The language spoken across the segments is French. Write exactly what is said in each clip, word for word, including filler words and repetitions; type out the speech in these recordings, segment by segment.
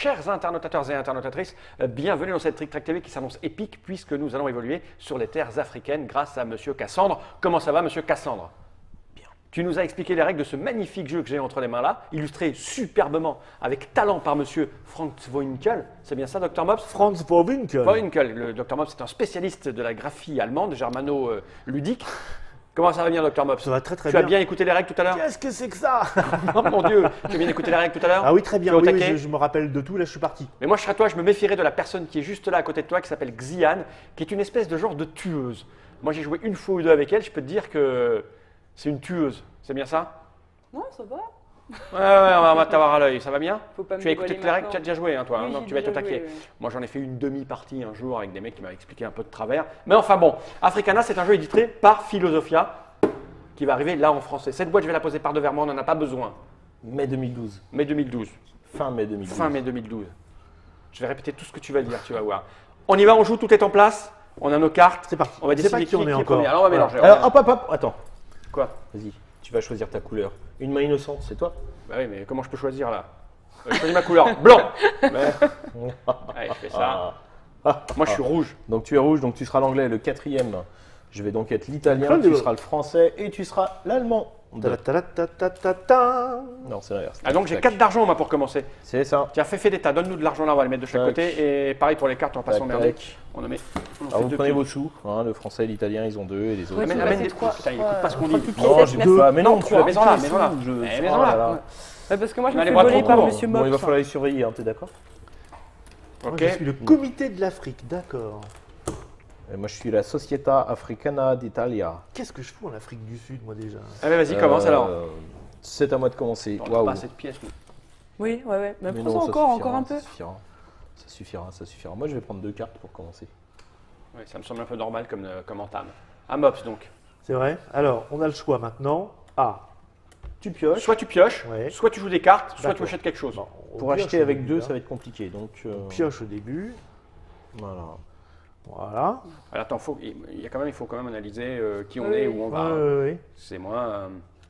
Chers internautateurs et internautatrices, euh, bienvenue dans cette Trick Track T V qui s'annonce épique puisque nous allons évoluer sur les terres africaines grâce à Monsieur Cassandre. Comment ça va, Monsieur Cassandre? Bien. Tu nous as expliqué les règles de ce magnifique jeu que j'ai entre les mains là, illustré superbement avec talent par Monsieur Franz Woinkel. C'est bien ça, Docteur Mops? Franz Woinkel. Woinkel. Le Docteur Mops est un spécialiste de la graphie allemande, germano-ludique. Comment ça va bien, Docteur Mops? Ça va très très tu bien. Tu as bien écouté les règles tout à l'heure? Qu'est-ce que c'est que ça? Oh mon Dieu, tu as bien écouté les règles tout à l'heure? Ah oui, très bien, Tu es au oui, oui, taquet? je, je me rappelle de tout, là je suis parti. Mais moi, je serais toi, je me méfierais de la personne qui est juste là à côté de toi, qui s'appelle Xian, qui est une espèce de genre de tueuse. Moi, j'ai joué une fois ou deux avec elle, je peux te dire que c'est une tueuse. C'est bien ça? Non, ça va. Ouais, ouais, on va, on va t'avoir à l'œil. Ça va bien? Faut pas me Tu as écouté dévoiler toutes les règles? Tu as maintenant. déjà joué, hein, toi, hein, Oui, donc j'ai tu vas être au déjà taquet. joué, oui. Moi, j'en ai fait une demi-partie un jour avec des mecs qui m'avaient expliqué un peu de travers. Mais enfin bon, Africana, c'est un jeu édité par Philosophia, qui va arriver là en français. Cette boîte, je vais la poser par devers moi, on n'en a pas besoin. Mai deux mille douze. Mai deux mille douze. Fin mai deux mille douze. Fin mai deux mille douze. Je vais répéter tout ce que tu vas dire, tu vas voir. On y va, on joue, tout est en place. On a nos cartes. C'est parti. On va Je sais décider pas qui on est encore. premier. Alors on va Voilà. mélanger. Alors hop hop hop, attends. Quoi? Vas-y, tu vas choisir ta couleur. Une main innocente, c'est toi? Bah oui, mais comment je peux choisir là? euh, Je choisis ma couleur. Blanc. Mais... Allez, je fais ça. Ah. Moi, je suis rouge. Donc tu es rouge, donc tu seras l'anglais, le quatrième. Je vais donc être l'italien, Plein de- tu seras le français et tu seras l'allemand. Ta ta ta ta ta ta. Non, c'est l'inverse. Ah donc j'ai Tac. quatre d'argent moi pour commencer. C'est ça. Tiens, fais, fais des tas, donne-nous de l'argent là, on va les mettre de chaque Tac. côté. Et pareil pour les cartes, on va pas Tac, s'emmerder. tac. On en met. On en fait Alors vous deux prenez pieds. vos sous, hein, le français et l'italien, ils ont deux et les autres. Ouais, Amène, tu amène vas des faire trois- Putain, il trois- écoute pas ce qu'on trois dit. pipiers, Non, sept, j'ai neuf. pas. Mais non, Non, tu trois, as mets-en là, pris mets-en là. sous, je- Eh, Oh mets-en là. là là. Ouais, parce que moi, je Mais me allez fais voir voler ton par tour. Monsieur Bon, il va Mops. falloir les surveiller, hein, t'es d'accord? Moi, Ok. je suis le comité de l'Afrique, d'accord. Et moi je suis la Società Africana d'Italia. Qu'est-ce que je fous en Afrique du Sud, moi déjà? Allez, vas-y, commence Euh, alors. C'est à moi de commencer. On n'a Waouh. pas assez de pièces. nous. Oui, ouais, ouais. Mais Mais prends non, ça ça encore, suffira, encore un peu. Ça suffira. Ça suffira, ça suffira. Moi je vais prendre deux cartes pour commencer. Ouais, ça me semble un peu normal comme, euh, comme entame. À Mops donc. C'est vrai? Alors, on a le choix maintenant. Ah, Tu pioches. Soit tu pioches, Ouais. soit tu joues des cartes, soit tu D'accord. achètes quelque chose. bon, on Pour pioche acheter au avec début, deux, hein. ça va être compliqué. Donc euh, On pioche au début. voilà. Voilà. Alors attends, faut, il, il y a quand même, il faut quand même analyser euh, qui on Oui. est, où on Ouais, va. hein. ouais, ouais. C'est moi. Euh...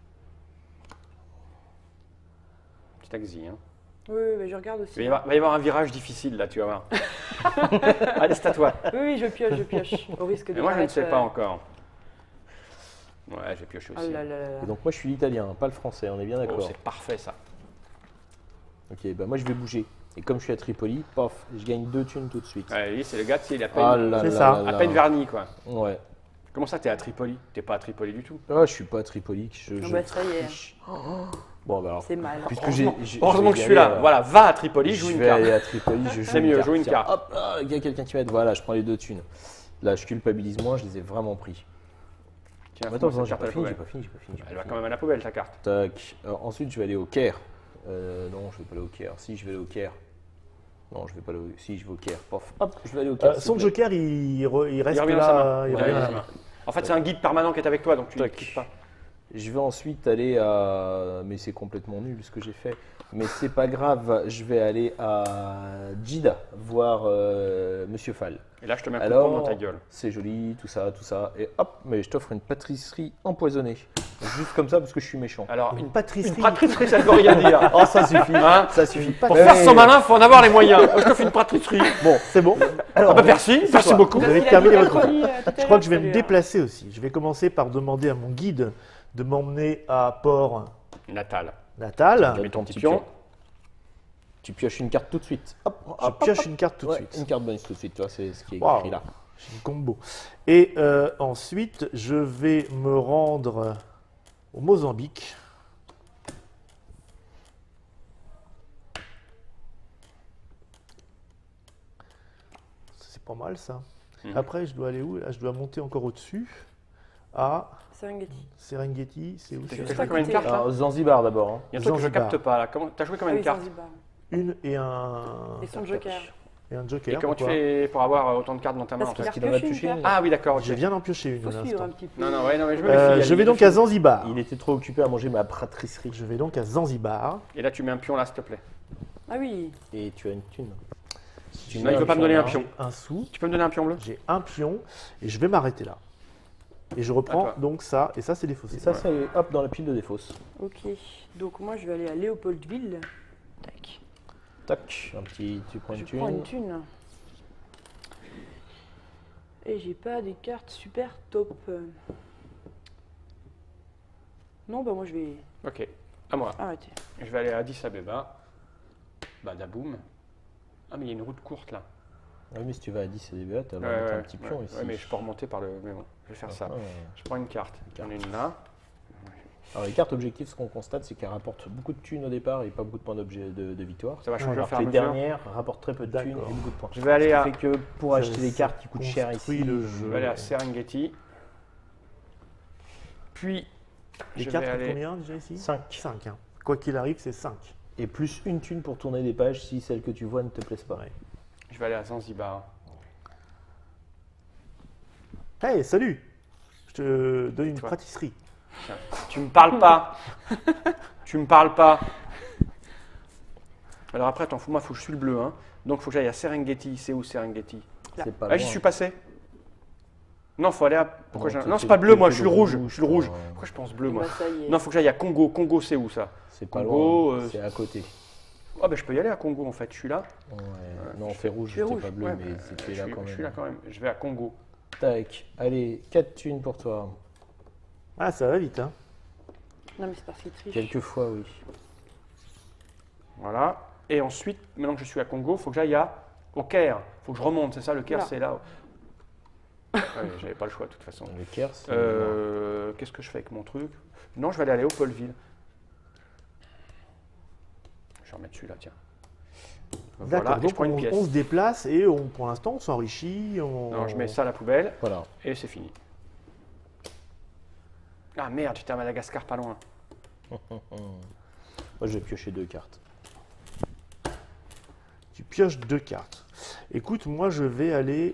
Petit axi, hein. Oui, oui, mais je regarde Il va aussi. y, avoir, va y avoir un virage difficile là, tu vas voir. Allez, c'est à toi. Oui, oui, je pioche, je pioche. Au risque de. Mais moi, je ne paraître, sais pas euh, encore. Ouais, j'ai pioché Oh aussi. là là là là. Et donc moi je suis l'italien, pas le français, on est bien Oh, d'accord. c'est parfait ça. Ok, bah moi je vais bouger. Et comme je suis à Tripoli, pof, je gagne deux thunes tout de suite. Ouais, lui, c'est le gars, tu sais, il a à peine, Ah là C'est là ça. là à là. peine verni, quoi. Ouais. Comment ça, t'es à Tripoli? T'es pas à Tripoli du tout. Ah, je suis pas à Tripoli. Je, Ah je bah, ça y est. triche. Bon, bah alors. C'est mal. Puisque j'ai. Heureusement, j'ai- heureusement vais que y je suis là. aller, euh, Voilà, va à Tripoli, joue je une vais carte. aller à Tripoli, je joue C'est une mieux, carte. joue une Tiens, carte. Hop, ah, il y a quelqu'un qui m'aide. Voilà, je prends les deux thunes. Là, je culpabilise moins, je les ai vraiment pris. Tiens, Attends, fous-moi attends, cette j'ai carte à pas la fini, j'ai poubelle. pas fini, j'ai pas fini. j'ai pas Elle va fini. quand même à la poubelle, ta carte. Tac. Alors, ensuite, je vais aller au Caire. Euh, non, je vais pas aller au Caire. Si, je vais aller au Caire. Non, je vais pas aller au... Si, je vais au Caire. Pof. Hop, je vais aller au Caire. Euh, s'il son te plaît. joker, il, re- il reste Il revient dans sa là. main. il Ouais, revient dans là. sa main. En fait, c'est un guide permanent qui est avec toi, donc tu ne Tac. quittes pas. Je vais ensuite aller à. Mais c'est complètement nul ce que j'ai fait. Mais c'est pas grave, je vais aller à Djida voir euh, Monsieur Fall. Et là, je te mets un coup de Alors, poing dans ta gueule. c'est joli, tout ça, tout ça. Et hop, mais je t'offre une pâtisserie empoisonnée. Juste comme ça parce que je suis méchant. Alors, Une une, pâtisserie. une pâtisserie, ça ne veut rien dire. Oh, ça suffit. Hein Ça suffit. Pour faire son malin, il faut en avoir les moyens. Moi, je te fais une pâtisserie. Bon, c'est bon. Ah Alors, bah merci, merci quoi beaucoup. Vous Parce avez qu'il a terminé dit votre mercredi, tour. euh, tout à Je crois l'heure, que je vais me celui-là. déplacer aussi. Je vais commencer par demander à mon guide de m'emmener à Port Natal. Natal. Tu mets ton petit pion. Tu pioches une carte tout de suite. Hop, Je hop, pioche hop, une carte tout de ouais, suite. Une carte bonus tout de suite, tu vois, c'est ce qui est Waouh. écrit là. J'ai une combo. Et euh, ensuite, je vais me rendre au Mozambique. C'est pas mal ça. Mhm. Après, je dois aller où? Là, je dois monter encore au-dessus. À Serengeti. Serengeti, c'est où T'as ça joué à combien de côté. cartes là Alors, Zanzibar d'abord. hein. Il y a un truc que je Zanzibar. capte pas là. Comment... T'as joué Ah combien oui, de cartes? Zanzibar. Une et un. Et son joker. Et un Et joker. comment tu pourquoi fais pour avoir euh, autant de cartes dans ta main Parce en qu'il fait a qu'il en a repioché une pioché carte. une. Ah oui, d'accord, ok. Je viens d'en piocher une Faut à suivre l'instant. un petit peu. Non, non, ouais, non, mais je me Euh, méfie, je il y vais a- donc à Zanzibar. Il était trop occupé à manger ma pâtisserie. Je vais donc à Zanzibar. Et là, tu mets un pion là, s'il te plaît. Ah oui. Et tu as une thune. Si tu Non, mets il un veut pas me donner un là, pion. Un sou. Tu peux me donner un pion bleu? J'ai un pion et je vais m'arrêter là. Et je À reprends toi. donc ça. Et ça, c'est des Et fossés. ça, c'est hop dans la pile de défausse. Ok. Donc moi, je vais aller à Léopoldville. Tac. Tac, un petit, tu prends une Je thune. prends une thune. Et j'ai pas des cartes super top. Non, bah moi je vais Ok, à moi. arrêter. Je vais aller à Addis Abeba. Badaboum. Ah, mais il y a une route courte là. Oui, mais si tu vas à dix et des tu as Ouais, un ouais, petit pion ouais, ici. ouais, mais je peux remonter par le. Mais bon, je vais faire ça. Ah, ouais. Je prends une carte. J'en ai une là. Alors les cartes objectives, ce qu'on constate, c'est qu'elles rapportent beaucoup de thunes au départ et pas beaucoup de points d'objet de, de victoire. Ça va changer Alors au que fur et à les mesure. dernières rapportent très peu de thunes D'accord. et beaucoup de points. Je vais aller Ce à, qui fait que pour Ça- acheter des ça cartes qui coûtent cher construit ici, le je jeu. vais aller à Serengeti. Puis, Les je cartes vais coûtent aller. combien déjà ici cinq. cinq. Hein. Quoi qu'il arrive, c'est cinq. Et plus une thune pour tourner des pages si celles que tu vois ne te plaisent pas. Ouais. Je vais aller à Zanzibar. Hey, salut. Je te donne une Toi. pâtisserie. Tiens, tu me parles pas. Tu me parles pas. Alors après, attends, faut, moi, faut que je suis le bleu. Hein. Donc, faut que j'aille à Serengeti. C'est où Serengeti? Là. C'est pas Ah, j'y loin. suis passé. Non, faut aller à. Pourquoi Non, j'ai- t'es- Non, t'es- c'est pas bleu, t'es- moi, t'es je suis le le rouge. rouge, Je suis le rouge. quoi. Pourquoi je pense bleu, Et moi? bah, ça y est. Non, faut que j'aille à Congo. Congo, c'est où ça? C'est pas Congo, loin, euh, c'est à côté. Ah, ben je peux y aller à Congo en fait. Je suis là. Ouais. Non, on fait rouge, je suis t'es rouge. pas bleu, Ouais, mais bah, c'est- tu je es là suis- quand même. Je suis là quand même. Je vais à Congo. Tac, allez, quatre thunes pour toi. Ah, ça va vite, hein. Non, mais c'est parce qu'il triche. Quelquefois, oui. Voilà. Et ensuite, maintenant que je suis à Congo, faut que j'aille à au Caire. Faut que je remonte. C'est ça, le Caire, Là. c'est là. Ouais, j'avais pas le choix de toute façon. Le Caire, c'est. Euh, Qu'est-ce que je fais avec mon truc? Non, je vais aller à Léopoldville. Je vais remettre celui-là, tiens. D'accord. Voilà, et je Donc prends une on, pièce. on se déplace et on, pour l'instant, on s'enrichit. On... Non, je mets ça à la poubelle Voilà. et c'est fini. Ah merde, j'étais à Madagascar pas loin. Moi, je vais piocher deux cartes. Tu pioches deux cartes. Écoute, moi, je vais aller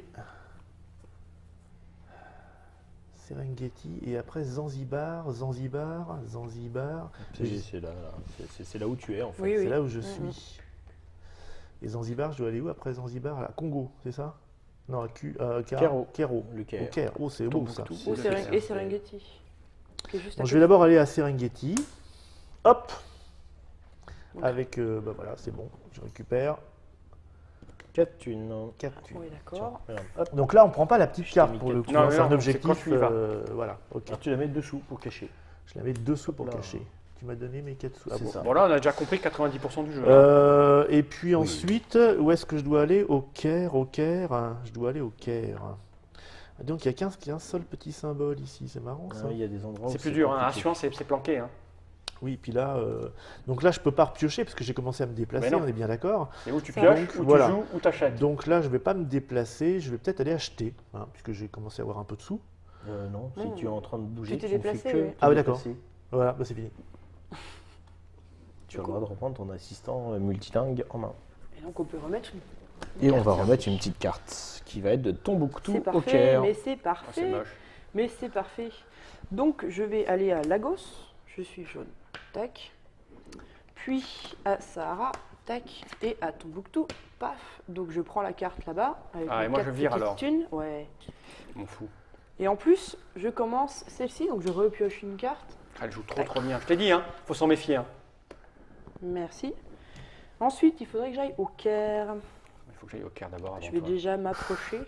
Serengeti et après Zanzibar, Zanzibar, Zanzibar. C'est c'est là, là. C'est- c'est- c'est là où tu es, en fait. Oui, C'est oui. là où je Mhm. suis. Et Zanzibar, je dois aller où après Zanzibar? À Congo, c'est ça? Non, à Cu- euh, Ca- Cairo. Cairo. Le Au Caire. Caire. Oh, c'est beau ça. Tombouctou. Ou C'est Seren- le et Caire. Serengeti. Qui est juste à Donc, je côté. vais d'abord aller à Serengeti. Hop! Ok. Avec, euh, bah voilà, c'est bon. Je récupère quatre thunes. quatre thunes. Oui, d'accord. Regarde, hop. Donc là, on prend pas la petite Je t'ai carte mis pour le quatre coup. thunes. hein, Non, c'est mais un non, objectif. c'est quand tu y vas. euh, voilà, ok. Alors, tu la mets dessous pour cacher. Je la mets dessous pour Hop là. cacher. Tu m'as donné mes quatre sous. Ah C'est bon. ça. Bon là, on a déjà compris quatre-vingt-dix pour cent du jeu. hein. Euh, et puis ensuite, où est-ce que je dois aller? Au Caire, au Caire. hein, Je dois aller au Caire. Donc il n'y a qu'un qu'un seul petit symbole ici, c'est marrant ça. Ah, il y a des endroits où C'est plus dur, hein. compliqué. Assuance, c'est c'est planqué. Hein. Oui, puis là, euh, donc là je peux pas repiocher parce que j'ai commencé à me déplacer, Mais non. on est bien d'accord. Et où tu Ça pioches, va. où Voilà. tu joues, où tu achètes. Donc là je vais pas me déplacer, je vais peut-être aller acheter, hein, puisque j'ai commencé à avoir un peu de sous. Euh, non, si Non. tu es en train de bouger, Tu t'es tu ne déplacé, fais que oui. te Ah oui, d'accord. déplacer. Voilà, bah c'est fini. Tu as le droit de reprendre ton assistant euh, multilingue en main. Et donc, on peut remettre une. Et on va carte. remettre une petite carte qui va être de Tombouctou C'est au parfait, Caire. mais c'est Ah, c'est parfait. moche. Mais c'est parfait. Donc, je vais aller à Lagos. Je suis jaune. Tac. Puis à Sahara. Tac. Et à Tombouctou. Paf. Donc, je prends la carte là-bas. Avec Ah, mes et moi, quatre je vire, petites alors. thunes. Ouais. Je m'en fous. Et en plus, je commence celle-ci. Donc, je repioche une carte. Ah, elle joue trop trop bien. Je t'ai dit, hein, faut s'en méfier. Hein. Merci. Ensuite, il faudrait que j'aille au Caire. Il faut que j'aille au Caire d'abord avant Je vais toi. déjà m'approcher.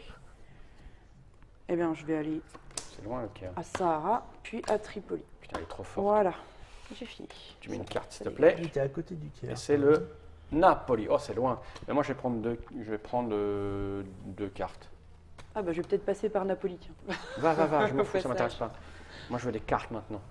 Eh bien, je vais aller C'est loin le Caire. à Sahara, puis à Tripoli. Putain, elle est trop forte. Voilà. J'ai fini. Tu mets une carte, s'il te Ça y est. plaît. J'étais à côté du Caire. Et c'est le Napoli. Oh, c'est loin. Mais moi, je vais prendre deux, je vais prendre euh, deux cartes. Ah bah je vais peut-être passer par Napoli. Tiens. Va, va, va, je m'en Au fous, ça passage. m'intéresse pas. Moi, je veux des cartes maintenant.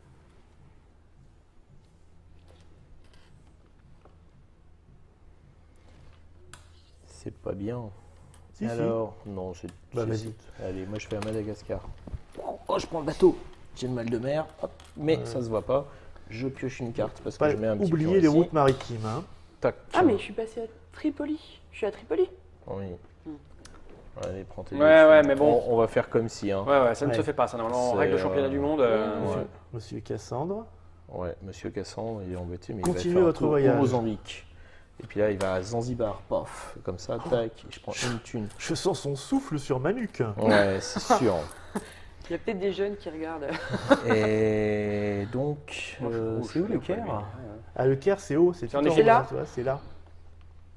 C'est pas bien. Si, si. Alors, non, c'est. Bah, c'est- vas-y. c'est- Allez, moi je vais à Madagascar. Oh, je prends le bateau. J'ai le mal de mer. Hop. Mais Ouais. ça se voit pas. Je pioche une carte parce que Pas je mets un petit oublier pion les ici. routes maritimes. Hein. Tac. Ah mais je suis passé à Tripoli. Je suis à Tripoli. Oui. Hmm. Allez, prends tes Ouais, deux ouais, thunes. mais bon. On, on va faire comme si, hein. Ouais, ouais, ça ne Ouais. se fait pas, ça. Normalement, en C'est, règle de championnat euh, du monde. euh, Ouais. Ouais. Monsieur Cassandre. Ouais, Monsieur Cassan, il est embêté, mais Continuez il va faire un votre tour voyage. au Mozambique. Et puis là, il va à Zanzibar, pof, comme ça, tac, et je prends une thune. Je sens son souffle sur ma nuque. Ouais, c'est sûr. Il y a peut-être des jeunes qui regardent. Et donc, moi, je suis euh, rouge, c'est où je le suis au Caire? premier. Ouais, ouais. Ah, le Caire, c'est haut, c'est C'est en tout en effet haut, là. tu vois, c'est là.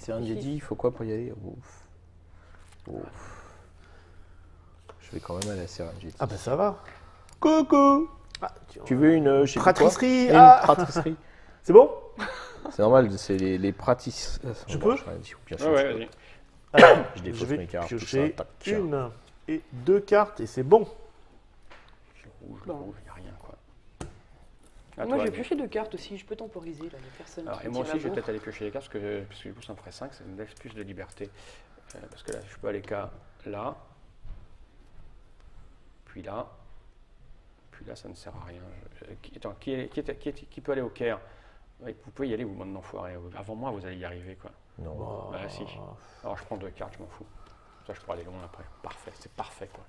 Serengeti, il faut quoi pour y aller? Ouf. Ouf. Je vais quand même aller à Serengeti. Ah bah ça va. Coucou. Ah, tu- Tu veux une euh, je sais plus quoi Pratisserie, Une ah. pratisserie. C'est bon? C'est normal, c'est les, les pratis. Je Bon, peux je- Bien Ouais, sûr, ouais, tu peux. vas-y. Alors, Je défausse je vais mes cartes, tout piocher ça, tac. une et deux cartes et c'est bon. Le rouge, le Bon. rouge, il n'y a rien, quoi. À Moi, toi, j'ai Guy. pioché deux cartes aussi. Je peux temporiser, là, les personnes Alors, qui et me moi tirent aussi, je la vais bourre. peut-être aller piocher les cartes, parce que, parce que du coup, ça me ferait cinq, ça me laisse plus de liberté. Euh, parce que là, je peux aller qu'à là, puis là, puis là, ça ne sert à rien. Je- qui- attends, qui, est- qui, est- qui, est- qui peut aller au Caire? Ouais, vous pouvez y aller, vous, bande d'enfoirés. Avant moi, vous allez y arriver, quoi. Non. Bah, Bah, si. Alors, je prends deux cartes, je m'en fous. Ça, je pourrais aller loin après. Parfait, c'est parfait, quoi.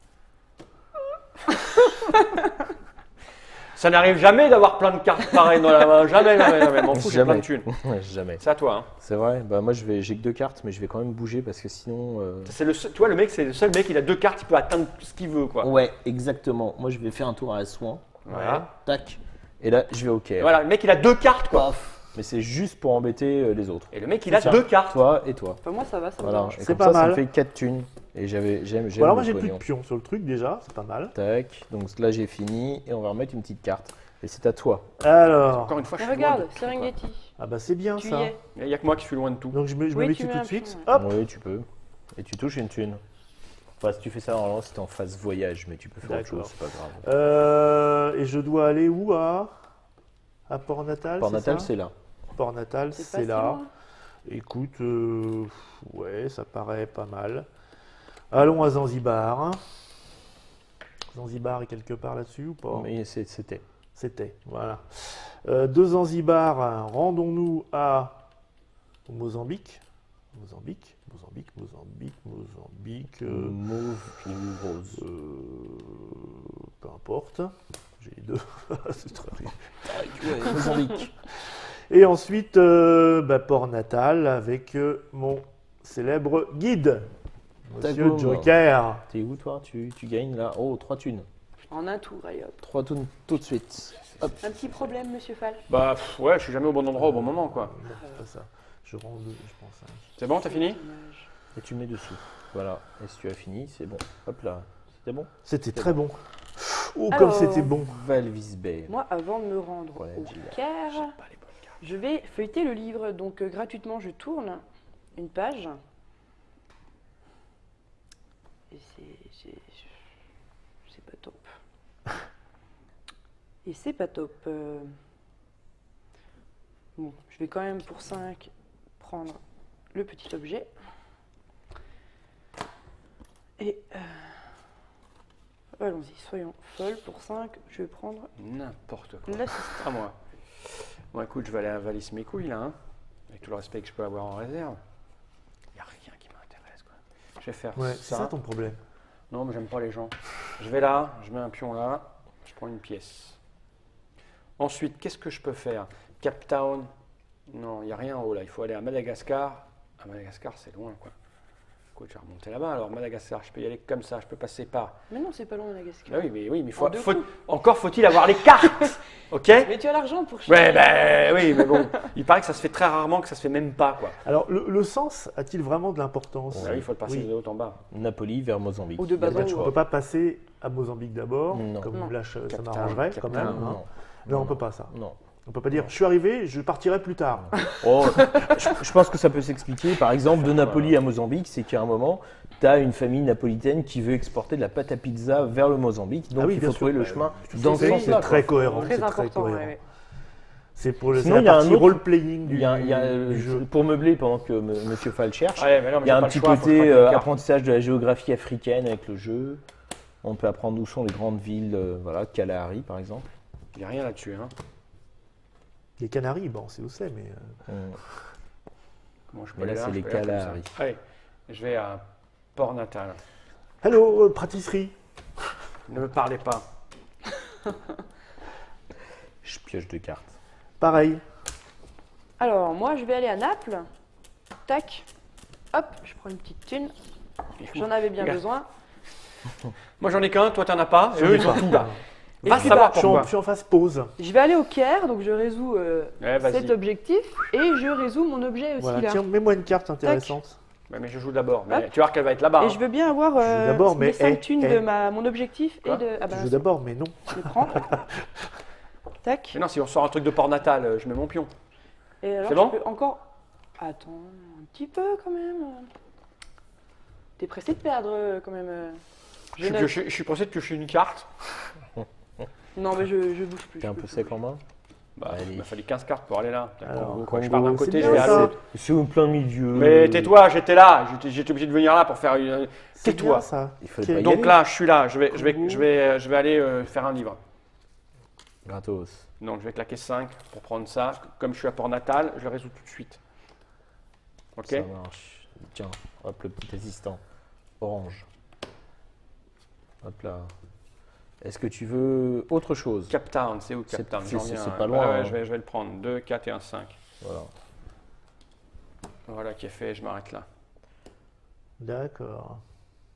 Ça n'arrive jamais d'avoir plein de cartes pareilles dans la main. Jamais, jamais, jamais. M'en fous, j'ai plein de thunes. Jamais. C'est à toi, hein. C'est vrai. Bah moi je vais, j'ai que deux cartes, mais je vais quand même bouger parce que sinon. euh, C'est le seul- toi, le mec, c'est le seul mec, il a deux cartes, il peut atteindre ce qu'il veut, quoi. Ouais, exactement. Moi je vais faire un tour à la soin. Voilà. Tac. Et là je vais au Caire. Voilà, le mec, il a deux cartes, quoi. Paf. Mais c'est juste pour embêter euh, les autres. Et le mec, il a Tiens, deux cartes. Toi et toi. Enfin, moi, ça va, ça me Voilà. dérange. Et C'est comme pas ça, ça mal. me fait quatre thunes. Et j'avais, j'aime, j'aime Bon, alors le moi j'ai plus de pognon. pions sur le truc déjà, c'est pas mal. Tac. Donc là j'ai fini et on va remettre une petite carte. Et c'est à toi. Alors, Encore une fois, je Mais suis loin de regarde, tout, quoi. Serengeti. ah bah c'est bien Tu ça. y es. Il n'y a que moi qui suis loin de tout. Donc je me, je me Oui, mets tu dessus mets tout un de suite. pion, Hop. Oui, tu peux. Et tu touches une thune. Enfin, si tu fais ça normalement, c'est en phase voyage, mais tu peux faire autre D'accord. chose, c'est pas grave. Euh, et je dois aller où à À Port-Natal. Port c'est natal, ça c'est là. Port-Natal, C'est pas c'est si là. loin. Écoute, euh, ouais, ça paraît pas mal. Allons à Zanzibar. Zanzibar est quelque part là-dessus ou pas? Mais c'est- c'était. C'était, voilà. Euh, de Zanzibar, rendons-nous à au Mozambique. Mozambique, Mozambique, Mozambique, Mozambique. euh, Mauve ou rose. euh, peu importe. J'ai les deux. C'est très bien. Mozambique. Et ensuite, euh, bah, port natal avec euh, mon célèbre guide, Monsieur Tagoum. Joker. T'es où toi tu, tu gagnes là. Oh, trois thunes. En un tour, allez hop. Trois thunes tout de suite. Hop. Un petit problème, monsieur Fall. Bah, pff, ouais, je suis jamais au bon endroit au bon moment, quoi. Non, c'est pas ça. Je rends deux, je pense. hein. C'est bon, t'as fini? Dommage. Et tu mets dessous. Voilà. Et si tu as fini, c'est bon. Hop là. C'était bon. C'était très bon. Oh, Alors, comme c'était bon. Valvis Bay. Moi, avant de me rendre Voilà, au Gilles. Caire, Pas les bonnes cartes. je vais feuilleter le livre. Donc, euh, gratuitement, je tourne une page. Et c'est- c'est c'est pas top. Et c'est pas top. euh. Bon, je vais quand même pour cinq prendre le petit objet. Et euh, allons-y, soyons folles. Pour cinq, je vais prendre N'importe quoi. l'assistant. À moi. Bon, écoute, je vais aller à Valis mes couilles, là, hein, avec tout le respect que je peux avoir en réserve. Il n'y a rien qui m'intéresse, quoi. Je vais faire Ouais, c'est ça. ça ton problème. Non, mais j'aime pas les gens. Je vais là, je mets un pion là, je prends une pièce. Ensuite, qu'est-ce que je peux faire? Cape Town? Non, il n'y a rien en haut là. Il faut aller à Madagascar. À Madagascar, c'est loin, quoi. Écoute, je vais remonter là-bas. Alors, Madagascar, je peux y aller comme ça. Je peux passer par. Mais non, c'est pas loin, Madagascar. Ah oui, mais oui, mais En faut, deux faut- coups. encore faut-il avoir les cartes, ok? Mais tu as l'argent pour Ouais, chercher. ben oui, mais bon, il paraît que ça se fait très rarement, que ça se fait même pas, quoi. Alors, le, le sens a-t-il vraiment de l'importance? Ah oui, il faut le passer Oui. de haut en bas. Napoli vers Mozambique. Ou de Il y a bas pas en de haut. On choix. peut pas passer à Mozambique d'abord, Non. comme Non. là je- ça Cap Town, m'arrangerait Cap quand Town, même. hein. Non. Non, on peut pas ça. Non. On peut pas dire, je suis arrivé, je partirai plus tard. Oh, je, je pense que ça peut s'expliquer. Par exemple, de Napoli à Mozambique, c'est qu'à un moment, tu as une famille napolitaine qui veut exporter de la pâte à pizza vers le Mozambique. Donc Ah oui, il bien faut sûr. trouver le Bah, chemin tu dans sais, ce c'est sens-là. très quoi. cohérent. Très c'est très important, cohérent. ouais, ouais. C'est pour le, c'est Sinon, la il y a un partie autre- role-playing du, Il y a, il y a, du euh, jeu. pour meubler pendant que M. Monsieur Fall cherche, Ouais, mais non, mais il y a j'ai un pas petit le choix, faut que je côté prenne les euh, cartes. apprentissage de la géographie africaine avec le jeu. On peut apprendre où sont les grandes villes, euh, voilà, Kalahari par exemple. Il n'y a rien là-dessus, hein. Les Canaries, bon, c'est où c'est, mais. euh, Euh, Comment je peux Mais là, aller c'est je les peux aller comme ça. Calaries. Allez, je vais à Port-Natal. Hello, euh, pâtisserie. Ne me parlez pas. je pioche deux cartes. Pareil. Alors, moi, je vais aller à Naples. Tac. Hop, je prends une petite thune. J'en avais bien Regarde. besoin. Moi, j'en ai qu'un, toi, t'en as pas. Et J'en eux, ai ils ont pas. tout, là. Et Va puis, savoir bah, Je suis, en, pourquoi. je suis en phase pause. Je vais aller au Caire, donc je résous euh, Ouais, vas-y. cet objectif et je résous mon objet aussi Voilà, là. tiens, mets-moi une carte intéressante. Ouais, mais je joue d'abord. Mais Hop. tu vois qu'elle va être là-bas. Et hein. je veux bien avoir Je joue euh, d'abord, mais les cinq eh, thunes eh. de ma, mon objectif Quoi et de. Ah bah, Je joue d'abord, mais non. je les prends. Tac. Mais non, si on sort un truc de port natal, euh, je mets mon pion. Et alors C'est je bon peux encore. Attends, un petit peu quand même. T'es pressé de perdre euh, quand même. euh. Je, Je suis- note. je, je suis pressé de piocher une carte. Non mais je, je bouge plus. T'es je un peu bouge sec plus. en main. Bah, Allez. il m'a fallu quinze cartes pour aller là. Alors, Quand je pars d'un Congo, côté, c'est je vais bien, à ça. l'autre. C'est au plein milieu. Mais tais-toi, j'étais là. J'étais- J'étais obligé de venir là pour faire une. C'est Tais-toi. bien, ça. Il faut Ok. pas y Donc aller. là, je suis là. Je vais, je vais, Congo. je vais, je vais aller euh, faire un livre. Gratos. Donc je vais claquer cinq pour prendre ça. Comme je suis à port natal, je le résous tout de suite. Ok. Ça marche. Tiens, hop, le petit assistant. Orange. Hop là. Est-ce que tu veux autre chose? Cap Town, c'est où Cap C'est- Town c'est- J'en c'est- viens. c'est pas Ouais, loin, ouais, hein. je, vais, je vais le prendre. deux, quatre et un cinq. Voilà. Voilà qui est fait, je m'arrête là. D'accord.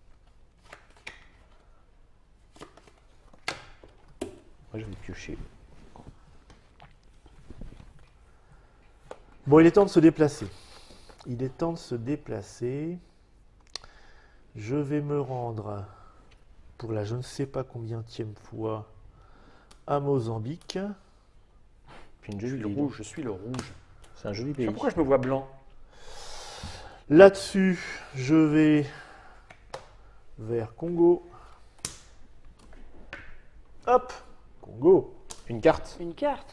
Moi, je vais piocher. Bon, il est temps de se déplacer. Il est temps de se déplacer. Je vais me rendre pour la je ne sais pas combienième fois à Mozambique. Puis une Je suis jolie le ville. rouge, je suis le rouge. C'est un joli Je sais pays. pas pourquoi je me vois blanc. Là-dessus, je vais vers Congo. Hop, Congo. Une carte. Une carte.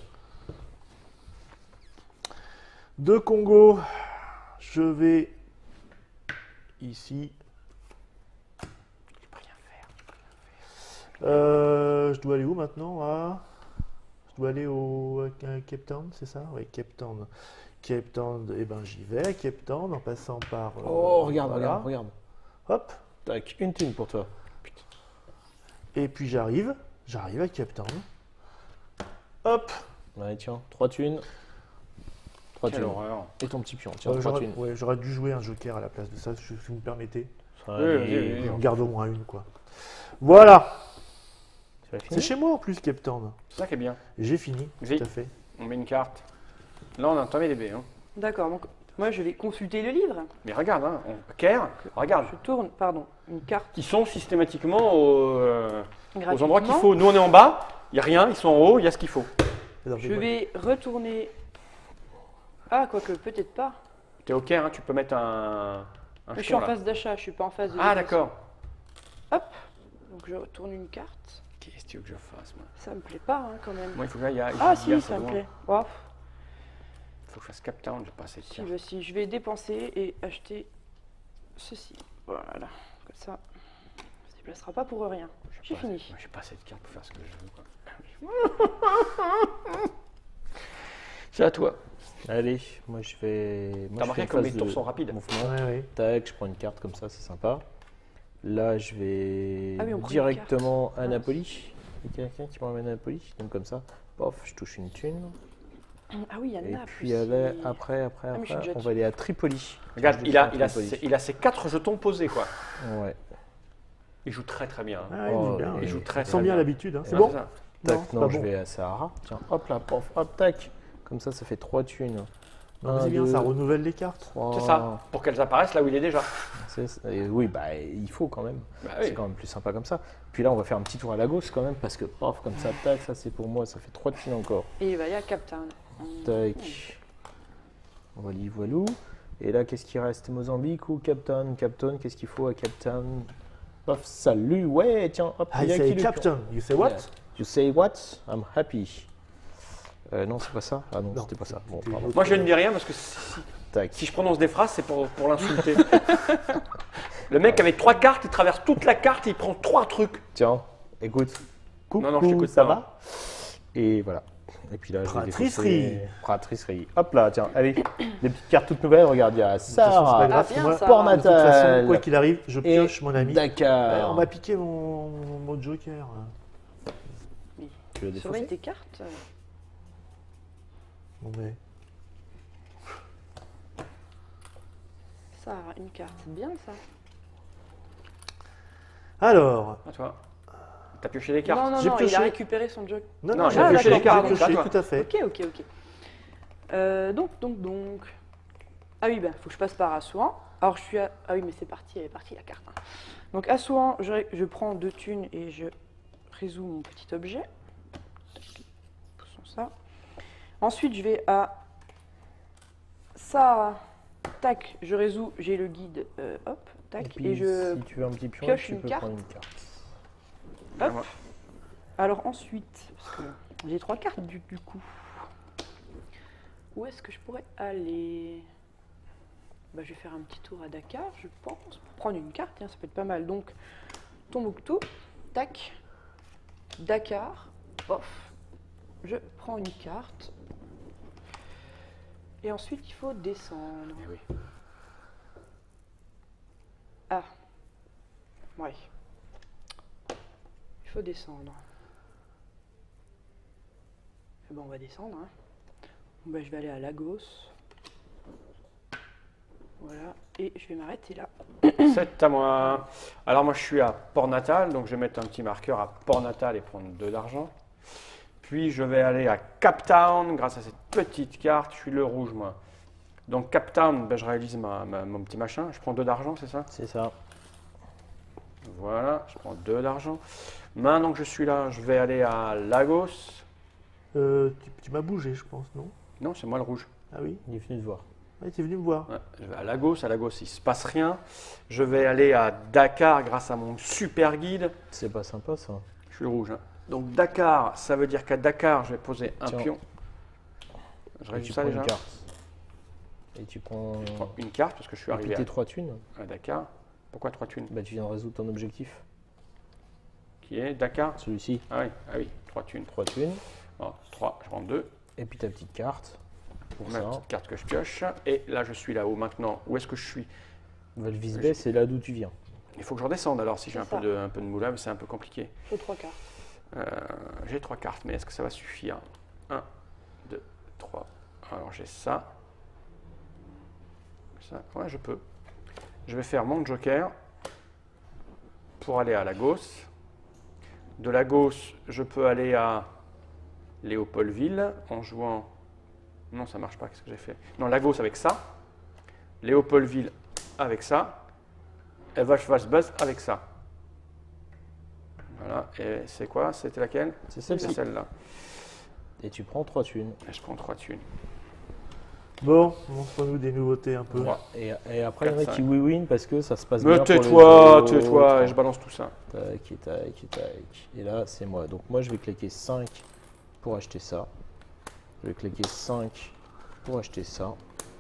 De Congo, je vais ici. Je peux rien faire. Euh, je dois aller où maintenant à... Je dois aller au à Cape Town, c'est ça? Oui, Cape Town. Cape Town, eh ben j'y vais à Cape Town en passant par. euh, Oh, regarde, voilà. regarde, regarde. Hop, Tac, une thune pour toi. et puis j'arrive, j'arrive à Cape Town. Hop, Allez, tiens, trois thunes. Trois Quelle thunes. horreur. Et ton petit pion, tiens, Euh, trois j'aurais thunes. ouais, j'aurais dû jouer un joker à la place de ça, si vous me permettez. Allez, Oui, oui, oui. On garde au moins une, quoi. Voilà, Tu as c'est fini? chez moi en plus, Cape Town. C'est ça qui est bien. J'ai fini, Oui. tout à fait. On met une carte. Là, on a entamé les baies. Hein. D'accord, donc moi je vais consulter le livre. Mais regarde, hein, on... Caire, regarde. Je tourne, pardon, une carte Ils sont systématiquement au, euh, aux gratuitement. endroits qu'il faut. Nous, on est en bas, il n'y a rien. Ils sont en haut, il y a ce qu'il faut. Alors, Je vais retourner. Ah, quoique peut-être pas. Tu es au Caire, hein, tu peux mettre un, un Je suis jeton, en là. phase d'achat, je suis pas en phase de. Ah, négociation. d'accord. Donc je retourne une carte. Qu'est-ce que tu veux que je fasse, moi Ça me plaît pas hein, quand même. Moi, il faut que j'aille à. Ah il si, y a ça me loin. plaît. Oh, Il faut que je fasse Cap Town, j'ai pas assez de si, cartes. bah, si, je vais dépenser et acheter ceci. Voilà, comme ça, ça se déplacera pas pour rien. J'ai J'ai pas fini. assez- Moi, j'ai pas assez de cartes pour faire ce que je veux, quoi. C'est à toi. Allez, moi je vais. moi, T'as je remarqué fais comme une les phase tours de sont rapides. Mouvement. Ouais, ouais. Tac, je prends une carte comme ça, c'est sympa. Là, je vais Ah oui, on prend une directement à Mince. Napoli. Il y a quelqu'un qui m'emmène à Napoli. Donc comme ça, pof, je touche une thune. Ah oui, il y a Et Naples puis aussi. aller, après, après, Ah, mais je suis après, déjà on va aller à Tripoli. Regarde, Je il a, descends il, a à Tripoli. ses, il a ses quatre jetons posés, quoi. Ouais. Il joue très très bien. hein. Ah, il Oh, joue bien. et- Il joue très On très sent bien bien. l'habitude, hein. c'est Ouais, bon? c'est ça. Tac, Non, c'est non, pas je bon. vais à Sahara. Tiens, hop là, pof, hop, tac. Comme ça, ça fait trois thunes. Non, mais Un, c'est bien, deux, ça renouvelle les cartes. trois. C'est ça, pour qu'elles apparaissent là où il est déjà. C'est ça. Et oui, bah il faut quand même. Bah C'est oui. quand même plus sympa comme ça. Puis là, on va faire un petit tour à Lagos quand même parce que pof, comme ça, tac, ça c'est pour moi, ça fait trois thunes encore. Et il va aller à Cape Town. Tac. Voilà, voilou. Et là, qu'est-ce qui reste? Mozambique ou Cape Town? Cape Town, qu'est-ce qu'il faut à Cape Town? Pof, salut, ouais, tiens, hop, I il y a say qui le pion? Captain, you say what? Yeah. You say what? I'm happy. Euh, non, c'est pas ça. Ah non, Non, c'était pas ça. Bon, c'était pardon. l'autre. Moi, je ne dis rien parce que si, Tac. si je prononce des phrases, c'est pour, pour l'insulter. Le mec avec trois cartes, il traverse toute la carte, il prend trois trucs. Tiens, écoute. Coucou, Non, non, je t'écoute ça pas. va? Et voilà. Et puis là, je vais Pratricerie. défausser. Pratricerie. Hop là, tiens, allez. Des petites cartes toutes nouvelles, regarde, il y a De toute façon, c'est pas Sarah. grave, Ah, bien, moi, ça. Port De de toute façon, natal. quoi qu'il arrive, je Et pioche mon ami. Dakar. Ouais, on m'a piqué mon, mon joker. Tu l'as Surveille défaussé? tes cartes. Bon, mais... Ça, une carte, c'est bien ça. Alors, À toi. T'as pioché des cartes. Non, non, J'ai non, il pioché. a récupéré son joker. Non, Non, non, il j'ai a pioché pioché, les j'ai cartes, pioché, donc, tout à fait. Ok, ok, ok. Euh, donc, donc, donc. Ah oui, bah, faut que je passe par Assouan. Alors, je suis à... Ah oui, mais c'est parti, elle est partie la carte. hein. Donc, Assouan, je, je prends deux thunes et je résous mon petit objet. Poussons ça. Ensuite, je vais à ça. Tac, je résous, j'ai le guide. euh, hop, tac. Et Et, puis, je. si tu veux un petit pion, pioche tu une peux carte. prendre une carte. Hop. moi. Alors, ensuite, parce que j'ai trois cartes du, du coup. Où est-ce que je pourrais aller? Bah, je vais faire un petit tour à Dakar, je pense, pour prendre une carte, tiens, ça peut être pas mal. Donc, Tombouctou, tac, Dakar, pof, je prends une carte. Et ensuite, il faut descendre. Eh oui. Ah, ouais. Il faut descendre. Eh ben, on va descendre. Hein. Bon, bah, je vais aller à Lagos. Voilà, et je vais m'arrêter là. C'est à moi. Alors moi je suis à Port-Natal, donc je vais mettre un petit marqueur à Port-Natal et prendre deux d'argent. Puis je vais aller à Cape Town grâce à cette petite carte. Je suis le rouge moi. Donc Cape Town, ben, je réalise ma- ma- mon petit machin. Je prends deux d'argent, c'est ça? C'est ça. Voilà, je prends deux d'argent. Maintenant que je suis là, je vais aller à Lagos. Euh, tu tu m'as bougé, je pense, non? Non, c'est moi le rouge. Ah oui? Il est venu te voir. Ah, tu es venu me voir. Ouais, je vais à Lagos. À Lagos, il ne se passe rien. Je vais aller à Dakar grâce à mon super guide. C'est pas sympa ça. Je suis le rouge. hein. Donc Dakar, ça veut dire qu'à Dakar, je vais poser un Tiens. pion. Je Et résume tu ça prends déjà. une carte. Et tu prends, Je prends une carte parce que je suis et puis arrivé tes à, trois thunes. à Dakar. Pourquoi trois thunes? Bah, tu viens de résoudre ton objectif. Qui est Dakar? Celui-ci, Ah oui, ah oui, trois thunes. trois thunes. Oh, trois, je prends deux. Et puis ta petite carte. Pour Ma ça. petite carte que je pioche. Et là, je suis là-haut maintenant. Où est-ce que je suis? Valvis Bay, c'est là d'où tu viens. Il faut que je redescende alors si j'ai un C'est peu, ça. de, un peu de moula, mais c'est un peu compliqué. Il faut trois cartes. Euh, j'ai trois cartes, mais est-ce que ça va suffire? un, deux, trois. Alors j'ai ça. Ça, ouais, je peux. Je vais faire mon joker pour aller à Lagos. De Lagos, je peux aller à Léopoldville en jouant. Non, ça marche pas. Qu'est-ce que j'ai fait? Non, Lagos avec ça. Léopoldville avec ça. Et Vache-Vache-Buzz avec ça. Voilà. Et c'est quoi? C'était laquelle? C'est C'est celle-ci. celle-là. Et tu prends trois thunes. Et je prends trois thunes. Bon, montre-nous des nouveautés un peu. Trois. Et, et après, il y en a Quatre, qui oui-win parce que ça se passe Me bien. pour les tais-toi, autres. tais-toi, et je balance tout ça. Tac, et tac, et tac. Et là, c'est moi. Donc moi, je vais claquer cinq pour acheter ça. Je vais claquer cinq pour acheter ça.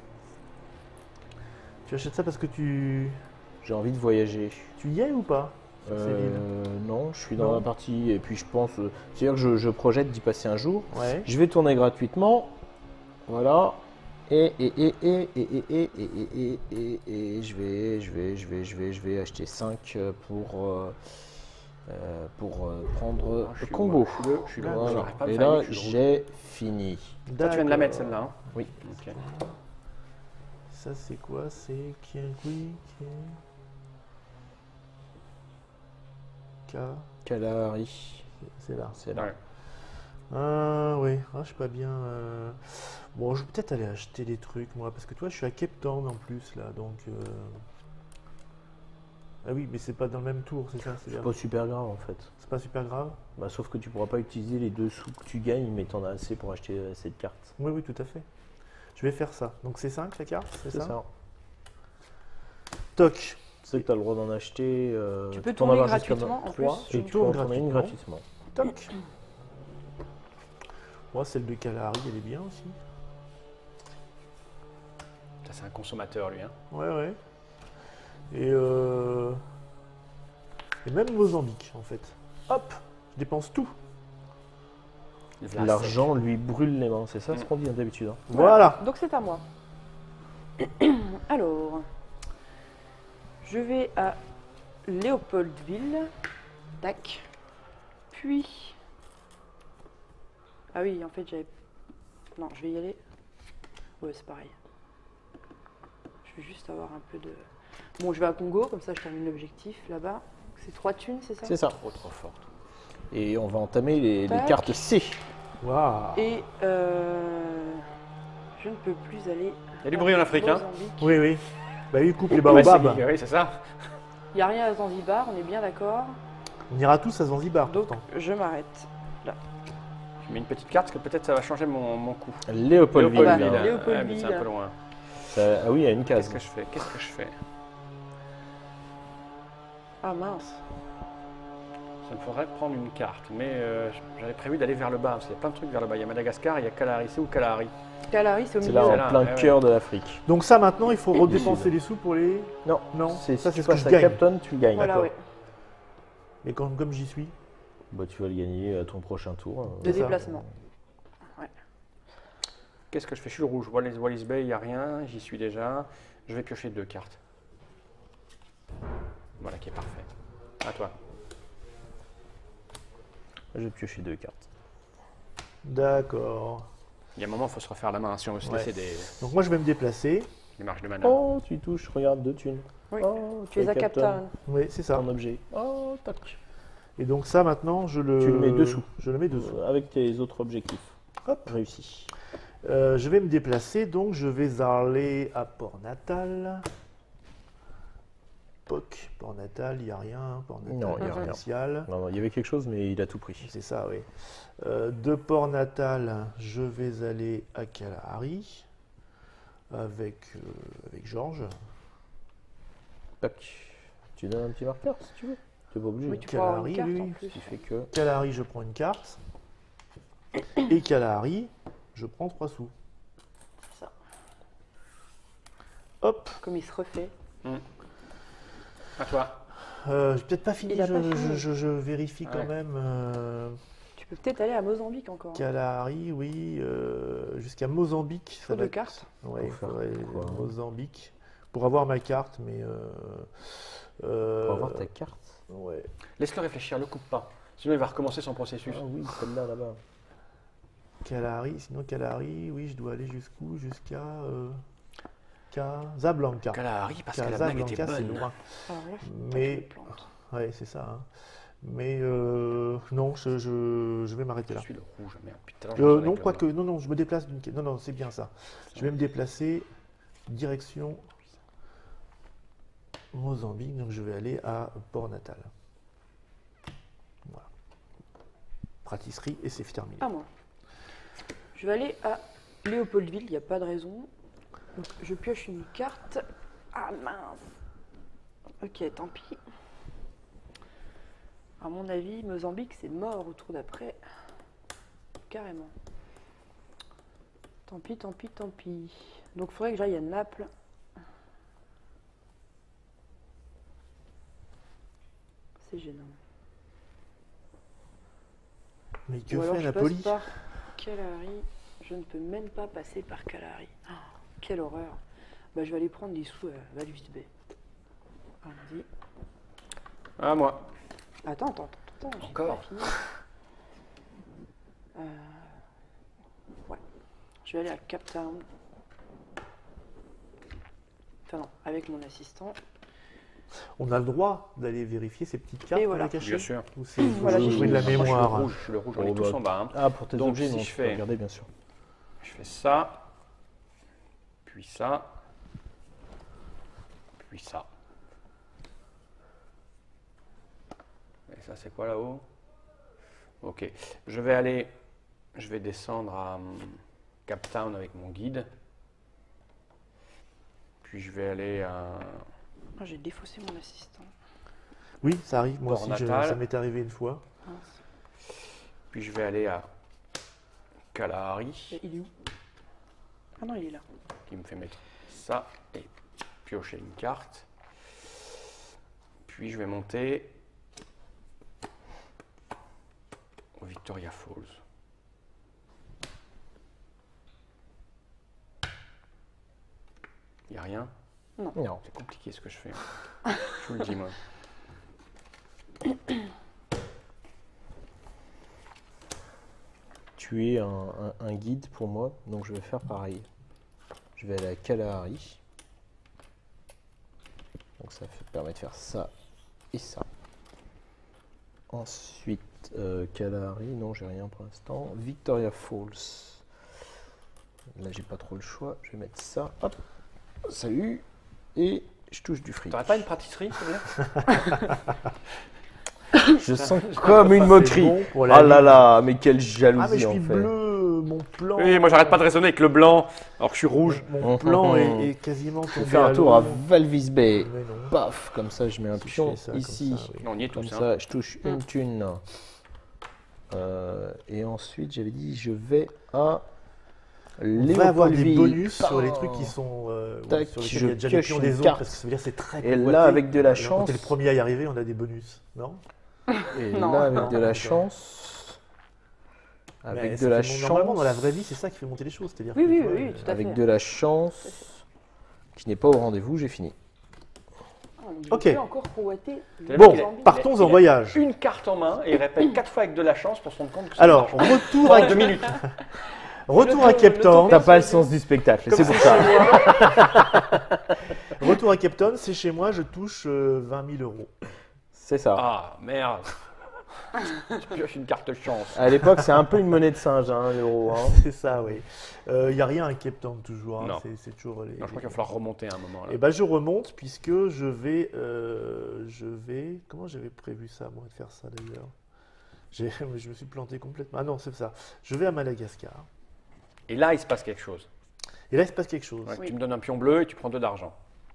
Tu achètes ça parce que tu, J'ai envie de voyager. tu y es ou pas? Sur ces villes. Euh, non, je suis dans Non. la partie et puis je pense, euh, c'est-à-dire que je, je projette d'y passer un jour. Ouais. Je vais tourner gratuitement, voilà. Et et et et et et et et et et et je vais je vais je vais je vais je vais acheter cinq pour euh, euh, pour euh, prendre Je suis- combo. Je suis le, je suis le, Voilà. j'arrive pas à me Et faire là aider, je suis le j'ai fini. rouge. Toi, tu viens de la mettre D'accord. celle-là. Hein? Oui. Ok. Ça, c'est quoi? C'est Kiengui, Kien... K... Kalahari, C'est là. c'est là. Ouais. Ah oui, ah, je suis pas bien. euh. Bon, je vais peut-être aller acheter des trucs moi, parce que toi, je suis à Cape Town en plus là, donc. euh. Ah oui, mais c'est pas dans le même tour, c'est ça, c'est C'est bien. pas super grave en fait. C'est pas super grave. Bah, sauf que tu pourras pas utiliser les deux sous que tu gagnes, mais t'en as assez pour acheter euh, cette carte. Oui, oui, tout à fait. Je vais faire ça. Donc c'est cinq la carte, c'est C'est ça, ça. Toc. Tu sais que tu as le droit d'en acheter. euh, Tu peux peux en tourner avoir jusqu'à gratuitement, en trois, plus. et Je tu peux en tourne tourner une gratuitement. Toc. Moi, celle de Kalahari, elle est bien aussi. Ça, c'est un consommateur, lui. Hein. Ouais, ouais. Et, euh... Et même Mozambique, en fait. Hop, je dépense tout. Vlasic. L'argent lui brûle les mains, c'est ça ce Mm. qu'on dit hein, d'habitude. hein. Voilà. Donc c'est à moi. Alors, je vais à Léopoldville. Tac. Puis. Ah oui, en fait, j'avais. Non, je vais y aller. Ouais, c'est pareil. Je vais juste avoir un peu de. Bon, je vais à Congo, comme ça je termine l'objectif là-bas. C'est trois thunes, c'est ça? C'est ça. Trop, trop fort. Et on va entamer les, les Tac. cartes C. Waouh. Et euh, je ne peux plus aller. Il y a du bruit en Afrique, hein. Oui, oui. Bah, il coupe les Ouais, baobabs. c'est- oui, c'est ça. Il n'y a rien à Zanzibar, on est bien d'accord. On ira tous à Zanzibar, Donc pourtant. je m'arrête. Je mets une petite carte, parce que peut-être ça va changer mon, mon coup. Léopoldville. bah, Léopoldville. hein. Léopoldville. Ouais, mais c'est un peu loin. Ça- ah oui, il y a une case. Qu'est-ce que je fais Qu'est-ce que je fais Ah mince. Ça me faudrait prendre une carte, mais euh, j'avais prévu d'aller vers le bas, parce qu'il y a plein de trucs vers le bas. Il y a Madagascar, il y a Kalahari. C'est où Kalahari? Kalahari, c'est au C'est milieu. là, C'est en là, plein ouais, ouais. cœur de l'Afrique. Donc ça, maintenant, il faut Et redépenser sud. les sous pour les... Non, Non, c'est ça, si c'est tu ce que passes je à gagne. Capton, tu gagnes. Voilà, D'accord. ouais. Et quand, comme j'y suis, Bah, tu vas le gagner à ton prochain tour. De C'est ça. déplacement. Qu'est-ce que je fais? Je suis le rouge. Wallis, Wallis Bay, il n'y a rien. J'y suis déjà. Je vais piocher deux cartes. Voilà qui est parfait. À toi. Je vais piocher deux cartes. d'accord. Il y a un moment, il faut se refaire la main hein, si on veut se Ouais. laisser des, Donc moi, je vais me déplacer. des marges de manœuvre. Oh, tu touches, regarde, deux thunes. Oui. Oh, Tu es à Captain. Oui, c'est ça. Un objet. Oh, tac. Et donc ça, maintenant, je le... Tu le mets dessous. Je le mets dessous. Euh, Avec tes autres objectifs. Hop. Réussi. Euh, je vais me déplacer, donc je vais aller à Port-Natal. P O C, Port-Natal, il n'y a rien. Port-Natal, Non, il y a rien. provincial. Non, non, il y avait quelque chose, mais il a tout pris. C'est ça, oui. Euh, de Port-Natal, je vais aller à Kalahari avec, euh, avec Georges. Tac. Tu donnes un petit marqueur si tu veux. Tu n'es pas obligé. Oui, tu peux avoir une Kalahari, carte oui, en oui. plus. Tu fais que. Kalahari, je prends une carte. Et Kalahari, je prends trois sous. Ça. Hop. Comme il se refait. À toi. Euh, j'ai peut-être pas fini, Il a je, pas je- fini. je- je vérifie quand Ouais. même. euh, Tu peux peut-être aller à Mozambique encore. Kalahari, oui, euh, jusqu'à Mozambique. Faut va deux être- cartes. Ouais, il Pour faire faudrait quoi, hein Mozambique. Pour avoir ma carte, mais. Euh, euh, Pour avoir ta carte. Ouais. Laisse-le réfléchir, le coupe pas. Sinon, il va recommencer son processus. Ah oui, celle-là, là-bas. Kalahari, sinon Kalahari, oui, je dois aller jusqu'où? Jusqu'à. Euh, Casablanca. Kalahari, parce que la blague était Casablanca, c'est bonne. loin. Alors là, faut pas que je Mais. me plante. Ouais, c'est ça. hein. Mais euh, non, je, je, je vais m'arrêter Je là. suis le rouge, merde. Putain, Euh, je joue non, avec le quoique, blanc. non, non, je me déplace d'une. Non, non, c'est bien ça. Je vais me déplacer direction Mozambique, donc je vais aller à Port-Natal. Voilà. Pâtisserie et c'est terminé. À moi. Je vais aller à Léopoldville, il n'y a pas de raison. Donc je pioche une carte. Ah mince. Ok, tant pis. À mon avis, Mozambique, c'est mort au tour d'après. Carrément. Tant pis, tant pis, tant pis. Donc il faudrait que j'aille à Naples. C'est gênant. Mais que Ou alors fait je Napoli? passe par Kalahari. Je ne peux même pas passer par Kalahari. Oh, quelle horreur. Bah, je vais aller prendre des sous à Wallis Bay. Allons-y. À moi. Attends, attends, attends, attends. j'ai Encore pas fini. Euh, Ouais. Je vais aller à Cape Town. Enfin non, avec mon assistant. On a le droit d'aller vérifier ces petites cartes Et qu'on voilà. a cachées? Bien sûr. Ou c'est vous Voilà, j'ai jouez de la fini. Moi, mémoire? Je suis le rouge, je suis le rouge, on Oh, est tous bah. en bas. hein. Ah, pour tes Donc, objets, si non, je tu peux fais- regarder, bien sûr. Je fais ça. Puis ça. Puis ça. Et ça, c'est quoi là-haut? Ok. Je vais aller. Je vais descendre à hum, Cape Town avec mon guide. Puis je vais aller à. Ah, j'ai défaussé mon assistant. Oui, ça arrive. Moi aussi, je- Port-Natal. ça m'est arrivé une fois. Mince. Puis je vais aller à Kalahari, Et il est où? Ah non, il est là. qui me fait mettre ça et piocher une carte. Puis je vais monter au Victoria Falls. Il n'y a rien? Non. C'est compliqué ce que je fais. Je vous le dis moi. Tu es un, un- un guide pour moi, donc je vais faire pareil. Je vais aller à Kalahari. Donc ça fait- permet de faire ça et ça. Ensuite, Euh, Kalahari, non, j'ai rien pour l'instant. Victoria Falls. Là, j'ai pas trop le choix. Je vais mettre ça. Hop. Salut. Et je touche du fric. T'aurais pas une pâtisserie, s'il te plaît? Je sens comme une moquerie. bon pour la Ah là ligne. là, mais quelle jalousie Ah mais je en suis fait. bleu, mon plan. Oui, moi j'arrête pas de raisonner avec le blanc, alors que je suis rouge. Mon Hum, plan hum, est, hum. est quasiment Je vais tombé faire un tour à l'eau. Valvis Bay. Mais non. Paf, comme ça je mets un Si je pion fais ça comme ici. ça, oui. On y est Comme tous. hein. ça, je touche une thune. Euh, et ensuite, j'avais dit, je vais à On va avoir des Léopoldville. bonus sur les Pam. trucs qui sont euh, ouais, Tac, sur lesquels je il y a déjà les pioche pions une des autres carte. parce que ça veut dire que c'est très Et là, convoité. avec de la Alors, chance. Quand t'es le premier à y arriver, on a des bonus, non? Et Non. là, avec Non. de la Ok. chance. Mais Avec ça de la fait mon- Normalement, dans la chance. vraie vie, c'est ça qui fait monter les choses. C'est-à-dire Oui, que, oui, tu vois, oui, euh, tout à fait. Avec de la chance. Qui n'est pas au rendez-vous, j'ai fini. Ah, donc je Ok. peux encore convoiter le Bon, Mozambique. partons Il a- en voyage. Une carte en main et il répète quatre fois avec de la chance pour se rendre compte que ça Alors, marche. retour Pendant à, deux minutes. retour Le- à Cape le Town. T'as pas le sens du spectacle, c'est pour ça. Retour à Cape Town, c'est chez moi, je touche euh, vingt mille euros. C'est ça. Ah, merde. Tu pioches une carte chance. À l'époque, c'est un peu une monnaie de singe, hein, l'euro. Hein. C'est ça, oui. Il n'y a rien à Cape Town toujours. hein, Non. c'est- C'est toujours les. Non, je crois qu'il va falloir remonter à un moment. Là. Et ben je remonte puisque je vais, euh, je vais. Comment j'avais prévu ça, moi, de faire ça d'ailleurs J'ai- Je me suis planté complètement. Ah non, c'est ça. Je vais à Madagascar. Et là, il se passe quelque chose. Et là, il se passe quelque chose. Ouais, Oui. Tu me donnes un pion bleu et tu prends deux d'argent.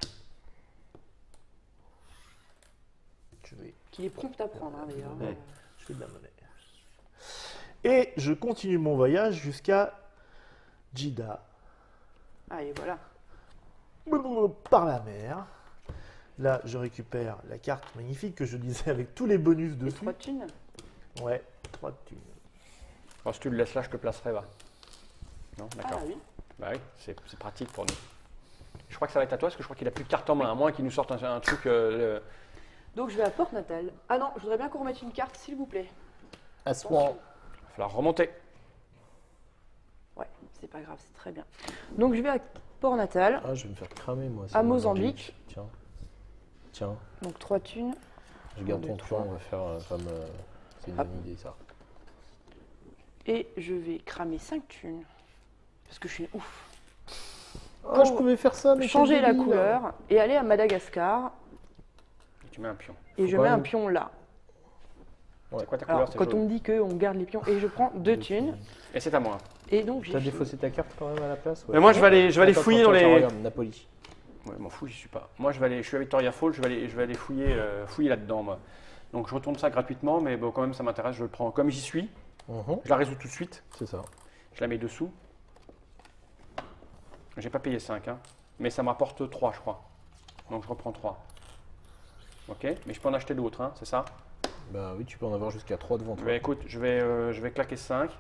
Je vais, Qui est prompt à prendre, hein, d'ailleurs. Ouais. je fais de la monnaie. Et je continue mon voyage jusqu'à Jeddah, Ah, et voilà. par la mer. Là, je récupère la carte magnifique que je disais avec tous les bonus Les dessus. trois thunes. Ouais, trois thunes. Alors, si tu le laisses là, je te placerai, va. Non, Ah d'accord. oui. Bah oui, c'est c'est pratique pour nous. Je crois que ça va être à toi, parce que je crois qu'il a plus de carte en main, à moins qu'il nous sorte un, un truc. euh, le- Donc je vais à Porte Natale. Ah non, je voudrais bien qu'on remette une carte, s'il vous plaît. Assoir. Il va falloir remonter. Ouais, c'est pas grave, c'est très bien. Donc je vais à Port Natal. Ah, je vais me faire cramer, moi. À Mozambique. Tiens. Tiens, Donc trois thunes. je garde Un, ton deux, pion, trois. on va faire euh, comme. euh, c'est une Hop. bonne idée, ça. Et je vais cramer cinq thunes. Parce que je suis une ouf. Oh, je pouvais faire ça, mais Changer quel la débile. couleur et aller à Madagascar. Et tu mets un pion. Et Faut je quand mets un même- pion là. C'est quoi ta couleur? Alors C'est quand on jaune. me dit qu'on garde les pions, et je prends deux thunes. Et c'est à moi. Et donc j'ai T'as fini. défaussé ta carte quand même à la place ouais. Mais moi, je vais aller, je vais aller Attends, fouiller attends, dans attends, les. regarde, Napoli. Ouais, m'en fous, j'y suis pas. Moi, je vais aller, je suis à Victoria Falls, je vais aller, je vais aller fouiller, euh, fouiller là-dedans, moi. Donc, je retourne ça gratuitement, mais bon, quand même, ça m'intéresse. Je le prends comme j'y suis. Mhm, Je la résous tout de suite. c'est ça. Je la mets dessous. J'ai pas payé cinq, hein, mais ça m'apporte trois, je crois. Donc, je reprends trois. Ok, mais je peux en acheter d'autres, hein, c'est ça? Bah oui, tu peux en avoir jusqu'à trois devant toi. Mais écoute, je vais, euh, je vais claquer cinq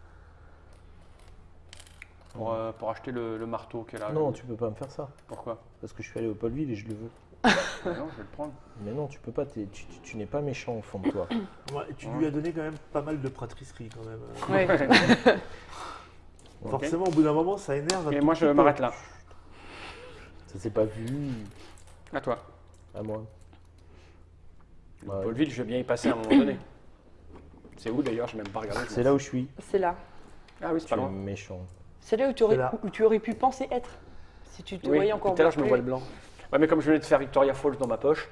pour, euh, pour acheter le, le marteau qui est là. Non, tu peux pas me faire ça. Pourquoi? Parce que je suis allé au Paulville et je le veux. Non, je vais le prendre. Mais non, tu peux pas, t'es- tu, tu- tu n'es pas méchant au fond de toi. Ouais, et tu lui as donné quand même pas mal de pratricerie quand même. euh. Ouais. Ok. Forcément, au bout d'un moment, ça énerve. un Et tout moi, petit je peu. m'arrête là. Ça s'est pas vu À toi. à moi. Le Ouais. Paulville, je vais bien y passer à un moment donné. C'est où d'ailleurs? Je n'ai même pas regardé. je C'est m'en là où je suis. C'est là. fous. Ah oui, c'est Tu pas es loin. méchant. C'est là où tu, aurais, C'est là. où tu aurais pu penser être. Si tu te Oui, voyais encore tout à l'heure, je me plus- vois le blanc. Ouais, mais comme je venais de faire Victoria Falls dans ma poche,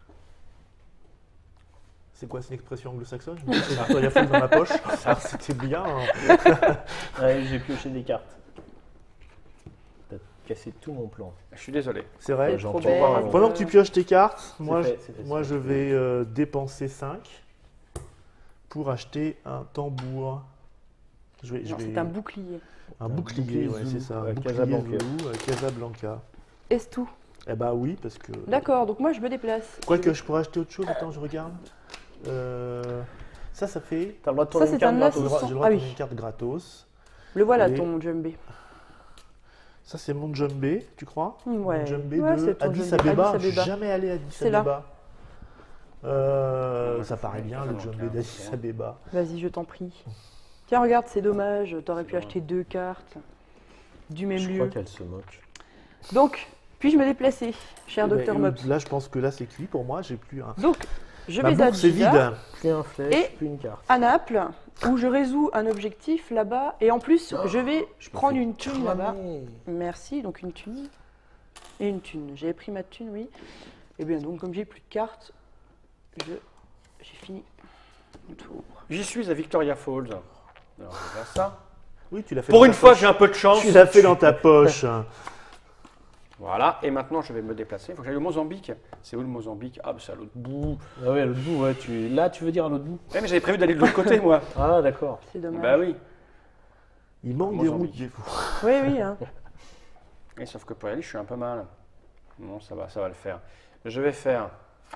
C'est quoi, c'est une expression anglo-saxonne? Je me dis, c'est Victoria Falls dans ma poche. Ah, c'était bien. hein. Ouais, j'ai pioché des cartes. T'as cassé tout mon plan. je suis désolé. C'est vrai. C'est j'en trop tiens bête. pas, Pendant que tu pioches tes cartes, moi, fait, je- c'est fait, moi c'est je fait. vais euh, dépenser cinq pour acheter un tambour. Je vais, je Non, vais- c'est un bouclier. un un bouclier, bouclier ouais, Zoulou, c'est ça. ouais, Un bouclier Casablanca. Zoulou, euh, Casablanca. Est-ce tout? Eh bah oui, parce que. D'accord, donc moi je me déplace. Quoique je pourrais acheter autre chose, attends, je regarde. Euh, Ça, ça fait. T'as le droit de Ça, tourner c'est une carte un J'ai gratos. le droit, j'ai le droit Ah de oui. prendre une carte gratos. Le voilà Et- ton Jumbé. Ça, c'est mon Djembé, tu crois? Ouais. Mon Djembé Ouais, de c'est ton Addis Djembé. Abeba. Addis Je suis Abeba. jamais allé à Addis C'est là. Abeba. Euh, Ouais, ça je paraît sais, bien, ça le va, Djembé ok, d'Addis ok. Abeba. Vas-y, je t'en prie. Tiens, regarde, c'est dommage. T'aurais pu C'est acheter deux cartes du même Je crois lieu. qu'elle se moque. Donc, puis-je me déplacer chez un Eh ben, docteur écoute, Mops. Là, je pense que là, c'est cuit pour moi. J'ai plus un. Donc, Je Ma vais à bourse est Giza, vide. Plus un flèche, Et- plus une carte. à Naples, où je résous un objectif là-bas. Et en plus, je vais Je me prendre fais une thune là-bas. cramer. Merci, donc une thune. Et une thune. J'avais pris ma thune, oui. Et bien donc, comme j'ai plus de cartes, je j'ai fini mon tour. J'y suis à Victoria Falls. Alors, je vais faire ça. Oui, tu l'as fait. Pour dans une ta fois, poche. j'ai un peu de chance. Tu l'as fait dans ta poche. Voilà, et maintenant je vais me déplacer. Il faut que j'aille au Mozambique. C'est où le Mozambique? Ah, bah, c'est à l'autre bout. Ah ouais, à l'autre bout, ouais. Tu... Là, tu veux dire à l'autre bout? Ouais, mais j'avais prévu d'aller de l'autre côté, moi. Ah, d'accord. C'est dommage. Bah oui. Il manque des Mozambique. routes, des fous. Oui, oui. Hein. Et sauf que pour y aller, je suis un peu mal. Non, ça va, ça va le faire. Je vais faire.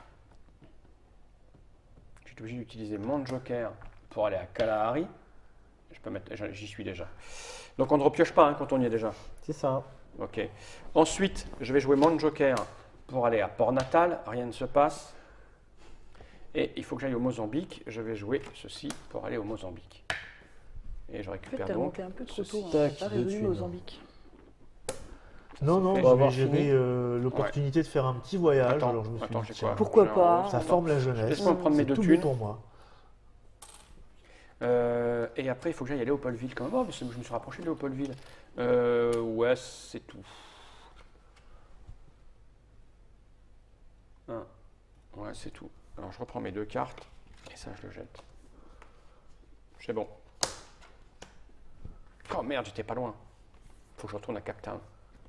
Je suis obligé d'utiliser mon joker pour aller à Kalahari. Je peux mettre. J'y suis déjà. Donc on ne repioche pas hein, quand on y est déjà. C'est ça. Ok. Ensuite, je vais jouer mon joker pour aller à Port-Natal. Rien ne se passe. Et il faut que j'aille au Mozambique. Je vais jouer ceci pour aller au Mozambique. Et je En fait, récupère t'es donc. remonté un peu trop ceci. tôt. Hein. Tac, T'as pas deux résolu thunes. Mozambique. Non, non, fait. On va avoir j'avais fini. euh, l'opportunité de faire un petit voyage. Attends, alors je me suis attends, dit, j'ai tiens, quoi Pourquoi J'ai un pas rose. ça Attends. forme la jeunesse. Laisse-moi me prendre mes C'est deux tout bon thunes. pour moi. Euh, et après, il faut que j'aille à Léopoldville quand même. Oh, mais c'est- je me suis rapproché de Léopoldville. Euh, ouais, c'est tout. Un. Ouais, c'est tout. Alors, je reprends mes deux cartes. Et ça, je le jette. C'est bon. Oh merde, j'étais pas loin. Faut que je retourne à Cape Town.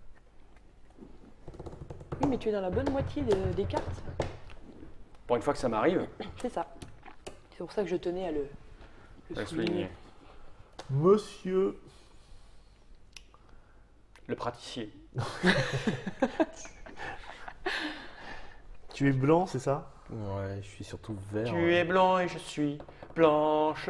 Oui, mais tu es dans la bonne moitié de- des cartes. Pour une fois que ça m'arrive, C'est ça. C'est pour ça que je tenais à le, je le vais souligner. souligner. Monsieur, Le praticier. tu es blanc, c'est ça? Ouais, je suis surtout vert. Tu ouais. es blanc et je suis blanche.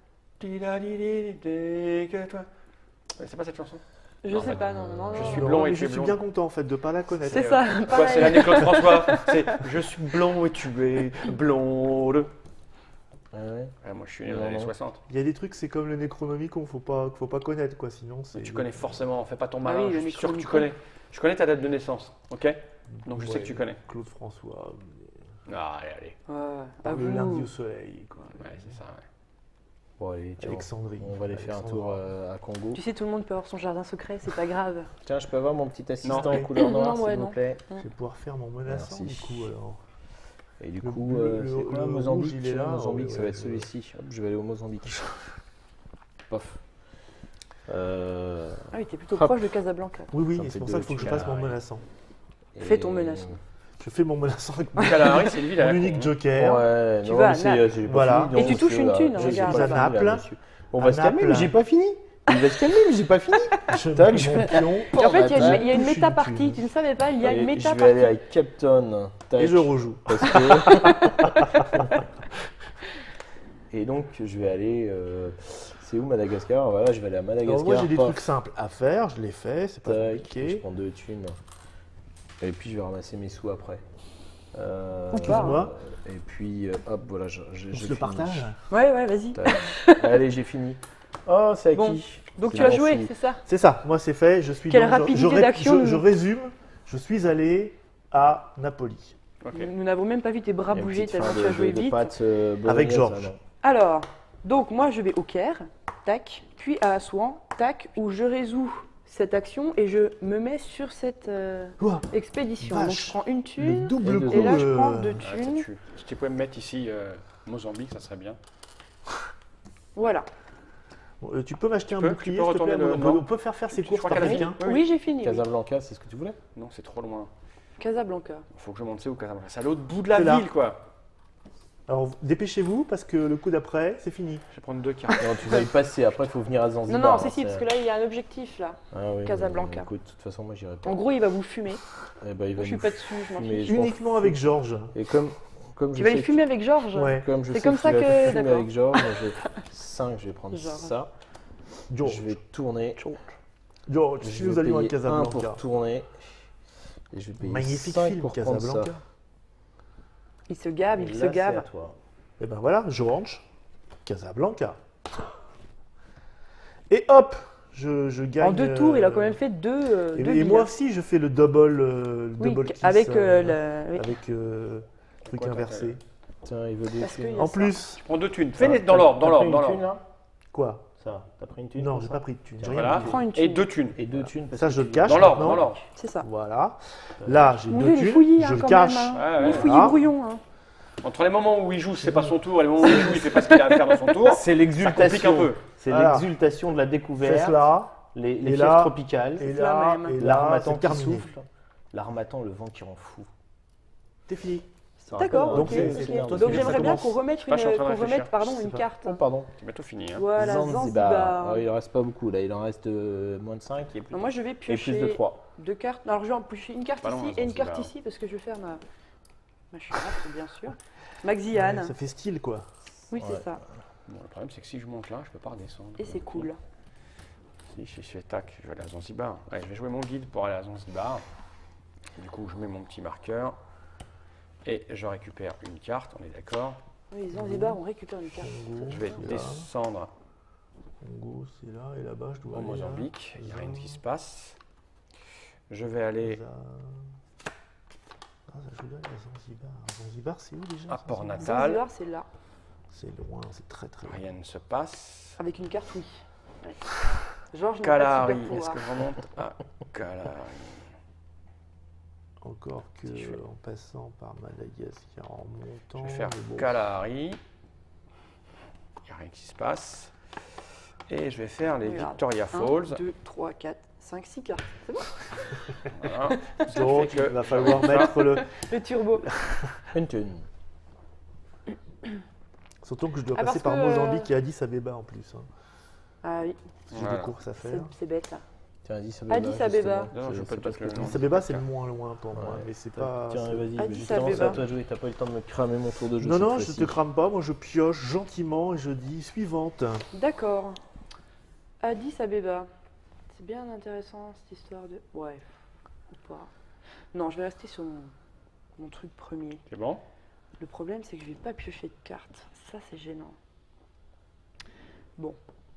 Di-da-di-di-di, que toi. Ouais, c'est pas cette chanson? Je Non, sais en pas, non, non, je non. suis non. blanc Non, et mais tu je es suis blond. bien content en fait de pas la connaître. C'est euh, ça, Quoi, pareil. c'est l'année Claude François. C'est je suis blond et tu es blonde. Ouais, ouais. Ouais, moi, je suis né Non, dans les années non. soixante. Il y a des trucs, c'est comme le Necronomicon, faut pas, qu'il faut pas connaître quoi, sinon c'est. Mais tu connais forcément, fais pas ton Ah malin. oui, le je suis sûr que tu Necronomicon. connais. Je connais ta date de naissance, ok? Donc je sais Ouais, que tu connais. Claude François, Ah, allez, allez. Ouais, par à le vous. lundi au soleil, quoi. Ouais, c'est ça, ouais. Bon, allez, tiens, Alexandrie. on va aller faire un Alexandra. tour euh, à Congo. Tu sais, tout le monde peut avoir son jardin secret, c'est pas grave. Tiens, je peux avoir mon petit assistant Non. en couleur noire, Non, ouais, s'il vous non. plaît. Je vais pouvoir faire mon menaçant Merci. du coup alors. Et du Le coup, bleu, euh, le- c'est quoi le Mozambique? rouge, il est là, Mozambique, ouais, ça va ouais, être je- celui-ci. Hop, je vais aller au Mozambique. Pof. Euh, Ah oui, t'es plutôt Hop. proche de Casablanca. Oui, oui, Ça me et c'est fait pour deux ça qu'il faut que je petits fasse mon carrés. menaçant. Fais ton et- menaçant. Je fais mon menaçant avec mon, Kalahari, c'est une ville à mon la unique con, hein. joker. Ouais, Tu non, vas à mais c'est, Naples. euh, j'ai pas Voilà. fini, non, Et tu touches monsieur, une là. thune, J'ai regarde, pas là-bas. fini, là, Naples. monsieur. On À va se calmer, Naples. mais j'ai pas fini. Il va se calmer, mais j'ai pas fini. Je Tac, mets je mon pion Et en fait, il y a une, il y a une touche une méta-partie. thune. Tu ne savais pas, il y a une Et je vais aller méta-partie. à Cape Town. Tac, et je rejoue. parce que... Et donc, je vais aller... euh, C'est où Madagascar? Voilà, je vais aller à Madagascar. Alors moi j'ai des paf, trucs simples à faire, je les fais, c'est pas tac, je compliqué. prends deux thunes. Et puis, je vais ramasser mes sous après. Euh, Excuse-moi. Et puis, euh, hop, voilà, je, je, On je se le finis. partage. Ouais, ouais, vas-y. Tac. Allez, j'ai fini. Oh, c'est Bon, acquis. Donc C'est tu as bon, joué, fini. c'est ça? C'est ça, moi c'est fait, je suis Quelle dans- je- rapidité je, ré- d'action. je, je résume, je suis allé à Napoli. Ok. Nous n'avons même pas vu tes bras Il y a une bouger petite tellement fin tu as de- joué de vite. pâtes, euh, bolognaise, Avec Georges. là, non. Alors, donc moi je vais au Caire, tac, puis à Assouan, tac, où je résous cette action et je me mets sur cette euh, Ouah, expédition. Donc Vache. je prends une le thune double et coup. et là je euh, prends deux Ah, ça thunes. tue. Si tu pouvais me mettre ici euh, Mozambique, ça serait bien. Voilà. Bon, euh, tu peux m'acheter un peux- tu bouclier, peux s'il te plaît, retourner le- on, peut, non. on peut faire faire ses Je courses crois par qu'elle a quelqu'un. fini. Oui, j'ai fini. oui. Casablanca, c'est ce que tu voulais? Non, c'est trop loin. Casablanca. Faut que je monte, c'est où Casablanca? C'est à l'autre bout de la C'est là. ville, quoi. Alors dépêchez-vous parce que le coup d'après, c'est fini. Je vais prendre deux cartes. Non, tu vas y passer, après il faut venir à Non, Zanzibar. non, hein, si, si, parce que là il y a un objectif là. Ah oui, Casablanca. mais Écoute, de toute façon, moi j'irai pas. En gros, il va vous fumer. Eh ben, il va Je suis nous pas dessus, je m'en fumer, fiche. je m'en Uniquement fous. avec Georges. Et comme, comme Tu je vas sais les que- fumer avec Georges? Ouais. Comme je C'est sais comme que ça tu vas que- fumer d'accord. avec Georges, moi, j'ai cinq, je vais prendre Georges. ça. Georges. Je vais tourner. Georges, Je si vais nous allions à payer un Casablanca. pour tourner. Et je vais payer Magnifique cinq film, pour prendre ça. Casablanca. Il se gave, Et il là, se c'est gave. à toi. Et ben voilà, Georges, Casablanca. Et hop, je, je gagne. En deux tours, il a quand euh, même fait deux. euh, Et, deux et villas. moi aussi, je fais le double, euh, le Oui, double kiss, avec euh, euh, le- oui. avec euh, truc Quoi, inversé. Tiens, il veut des Parce thunes. qu'il y a En ça. plus, Tu prends deux thunes. Ah, Fais dans t'as- l'ordre, dans t'as l'ordre, pris dans une thune, l'ordre. là quoi? Ça, t'as pris une thune Non, pour j'ai ça pas pris de thunes. J'ai Tiens, rien voilà. bougé. Prends une Et thune. deux thunes. Et deux thunes parce Ça, que je tu le viens- cache. Dans l'ordre, maintenant. dans l'ordre. C'est ça. Voilà. Là, j'ai On deux veut les thunes. fouillis, hein, Je le quand cache. même, hein. Ouais, Les ouais. fouillis Voilà. brouillons. Hein. Entre les moments où il joue, c'est pas son tour, et les moments où il joue, il fait pas ce qu'il a à faire dans son tour. C'est Ça complique un l'exultation. peu. C'est Voilà. l'exultation de la C'est découverte. cela. Les, les Et fièvres là- tropicales. Et C'est là, la même. et là, L'armatan c'est qui terminé. souffle. L'armatan, le vent qui rend fou. T'es fini. Ça D'accord, rappelle, Donc, ok. c'est- ok. c'est- bien. toi, Donc c'est- j'aimerais ça bien commence. qu'on remette, pas, je suis en une, train de qu'on remette réfléchir. pardon, Je une sais carte. Oh, pardon. C'est bientôt fini. Hein. Voilà, Zanzibar. Zanzibar. Ah, il en reste pas beaucoup là, il en reste euh, moins de cinq et plus, Non, moi je vais et plus de piocher trois. deux cartes. Alors je vais en piocher une carte Pas loin, ici et une Zanzibar. carte ici parce que je vais faire ma, ma charte, bien sûr. Maxiane. Ouais, ça fait style, quoi. Oui, c'est Ouais. ça. Bon, le problème, c'est que si je monte là, je peux pas redescendre. Et c'est cool. Si je fais tac, je vais aller à Zanzibar. Allez, je vais jouer mon guide pour aller à Zanzibar. Du coup, je mets mon petit marqueur et je récupère une carte, on est d'accord. Oui, Zanzibar, on récupère une carte. Congo, Je vais c'est là. descendre Congo, c'est là. Et là-bas, je dois au aller là. Mozambique. Il n'y a rien Zan- qui se passe. Je vais aller Zan- Ah, ça, je veux aller à Zanzibar. Zanzibar, c'est où déjà à Zanzibar Port-Natal. Zanzibar, c'est là. C'est loin, c'est très très loin. Rien ne se passe. Avec une carte, oui. Ouais. Georges n'a pas de Kalahari, super est-ce pouvoir. que je remonte à Kalahari? Encore que Si je fais- en passant par Madagascar, en montant. Je vais faire mais bon. Kalahari. Il n'y a rien qui se passe. Et je vais faire les Regarde. Victoria un, Falls. deux, trois, quatre, cinq, six cartes. C'est bon. Voilà. Ce qui Donc, fait que il va je falloir remonte ça. mettre le. Le turbo. Une thune. Surtout que je dois Ah, passer parce par que, Mozambique et Addis Abeba en plus. hein. Ah oui, J'ai Voilà. des courses à c'est faire. c'est bête là. Tiens, Addis Addis Abeba. Abeba. justement. Non, je C'est- peux c'est peut-être parce que le t'as- nom. Addis Abeba, c'est le moins loin pour moi, Ouais. mais c'est T'as- pas. Tiens, c'est- vas-y, Addis justement, c'est à Abeba. toi de jouer. T'as pas eu le temps de me cramer mon tour de jeu. Non, cette non, je fois-ci. te crame pas. Moi, je pioche gentiment et je dis suivante. D'accord. Addis Abeba. C'est bien intéressant cette histoire de. Ouais, ou pas. Non, je vais rester sur mon, mon truc premier. C'est bon? Le problème, c'est que je vais pas piocher de cartes. Ça, c'est gênant. Bon.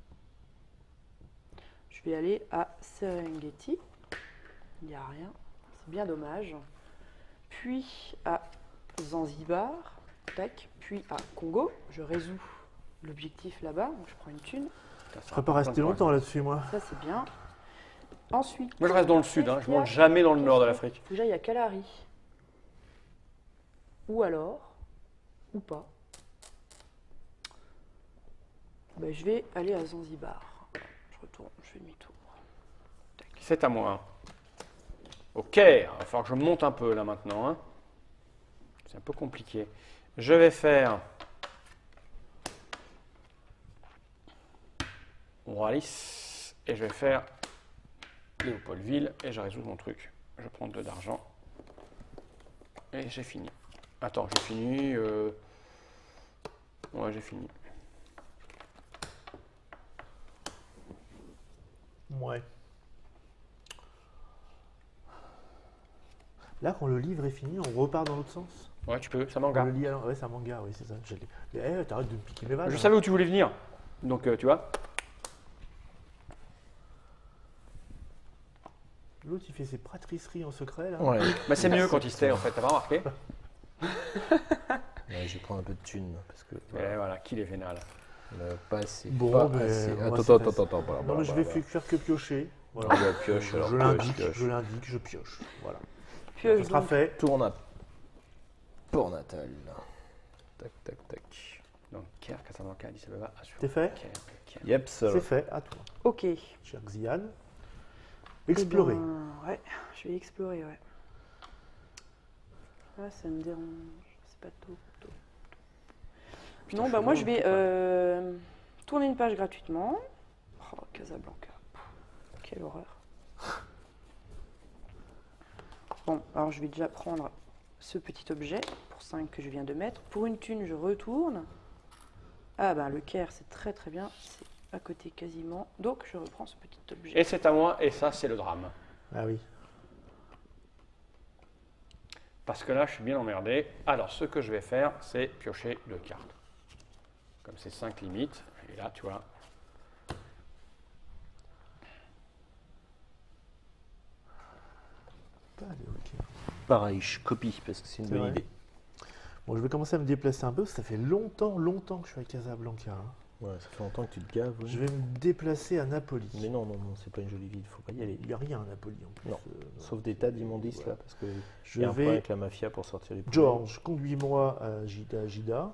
Je vais aller à Serengeti. Il n'y a rien. C'est bien dommage. Puis à Zanzibar. Tac. Puis à Congo. Je résous l'objectif là-bas. Donc je prends une thune. Putain, ça Je serais pas rapporte resté plein de longtemps points. là-dessus, moi. Ça, c'est bien. Ensuite. Moi, je reste dans le sud. Hein. Je monte jamais dans le nord de l'Afrique. Faut que j'aille à Kalahari. Ou alors, ou pas. Ben, je vais aller à Zanzibar. Je retourne, je fais demi-tour. C'est à moi. Au Caire. Il va falloir que je monte un peu là maintenant. Hein. C'est un peu compliqué. Je vais faire Wallis et je vais faire Léopoldville et je résous mon truc. Je prends deux d'argent et j'ai fini. Attends, j'ai fini. euh, Ouais, j'ai fini. Ouais. Là, quand le livre est fini, on repart dans l'autre sens. Ouais, tu peux, ça On manga. le lit alors. Ouais, c'est un manga, oui, c'est ça. Je l'ai- Mais, eh, t'arrêtes de me piquer mes vannes. Je hein. savais où tu voulais venir. Donc, euh, tu vois. L'autre, il fait ses pratriceries en secret, là. Ouais. Bah, c'est mieux quand il se tait en fait, t'as pas remarqué? Ouais, je vais prendre un peu de thune parce que Et voilà, voilà, qui est vénal. euh, pas assez. Bon, pas mais assez. moi, Attends, c'est attends, facile. attends, attends. voilà, Non, voilà, mais je vais voilà. faire que piocher. Voilà. Ah, bah, pioche, alors, je pioche, l'indique, pioche. je l'indique, je pioche. Voilà. Pioche Ce sera donc. fait. Tourne à Port-Natal. Tac, tac, tac. Donc, Caire, Casablanca, Addis Abeba, Assur. T'es fait Caire, Caire. Yep, ça. C'est fait, à toi. Ok. Cher Xian. Explorer. Eh ben, ouais, je vais explorer, ouais. Ah, ça me dérange. C'est pas tôt. tôt, tôt. Putain, Non, je bah suis moi loin, je vais je peux pas. euh, tourner une page gratuitement. Oh, Casablanca. Pff, quelle horreur. Bon, alors je vais déjà prendre ce petit objet pour cinq que je viens de mettre. Pour une thune, je retourne. Ah ben le Caire, c'est très très bien. C'est à côté quasiment. Donc je reprends ce petit objet. Et c'est à moi, et ça, c'est le drame. Ah oui. Parce que là, je suis bien emmerdé. Alors, ce que je vais faire, c'est piocher deux cartes. Comme c'est cinq limites. Et là, tu vois. Pas aller, ok. Pareil, je copie parce que c'est une C'est bonne vrai. idée. Bon, je vais commencer à me déplacer un peu, parce que ça fait longtemps, longtemps que je suis à Casablanca. hein. Ouais, ça fait longtemps que tu te gaves. ouais. Je vais me déplacer à Napoli. Mais non, non, non, c'est pas une jolie ville, faut pas y aller. Il n'y a rien à Napoli en plus. Non. euh, Sauf des tas d'immondices Voilà. là, parce que Je y a un problème vais. avec la mafia pour sortir les poubelles. George, conduis-moi à Gida. Gida.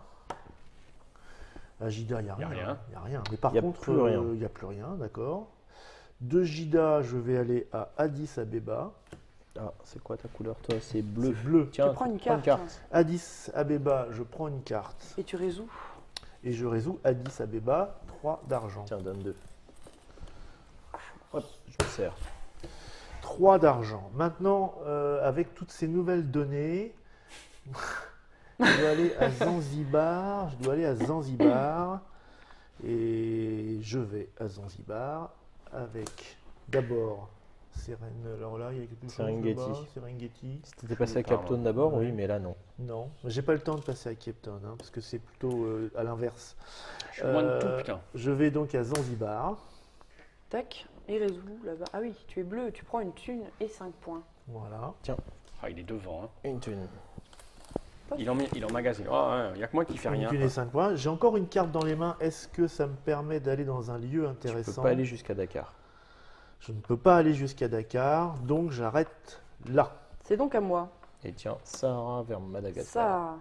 À Gida, il n'y a Y a rien. rien. Il n'y a rien. Mais par Y a contre, plus rien. il n'y a plus rien, d'accord. De Gida, je vais aller à Addis Abeba. Ah, c'est quoi ta couleur toi? C'est C'est bleu. bleu. Tiens, Tu prends une prends carte. Addis Abeba, je prends une carte. Et tu résous. Et je résous Addis Abeba, trois d'argent. Tiens, donne deux. Hop, je me sers. trois d'argent. Maintenant, euh, avec toutes ces nouvelles données, je dois aller à Zanzibar. Je dois aller à Zanzibar. Et je vais à Zanzibar avec d'abord Seren. Alors là, il y a quelque chose Serengeti. là-bas, Serengeti. Si t'étais passé à Pardon. Cape Town d'abord, Ouais. oui, mais là non. Non, j'ai pas le temps de passer à Cape Town, hein, parce que c'est plutôt euh, à l'inverse. Je suis loin de tout, Euh, putain. Je vais donc à Zanzibar. Tac. Et résous là-bas. Ah oui, tu es bleu. Tu prends une thune et cinq points. Voilà. Ah, il est devant. Hein. Une thune. Il, en, il emmagasine. Il n'y a que moi qui fais rien. Une thune et cinq points. J'ai encore une carte dans les mains. Est-ce que ça me permet d'aller dans un lieu Tu intéressant? peux pas aller jusqu'à Dakar. Je ne peux pas aller jusqu'à Dakar, donc j'arrête là. C'est donc à moi. Et tiens, Sahara vers Madagascar. Ça.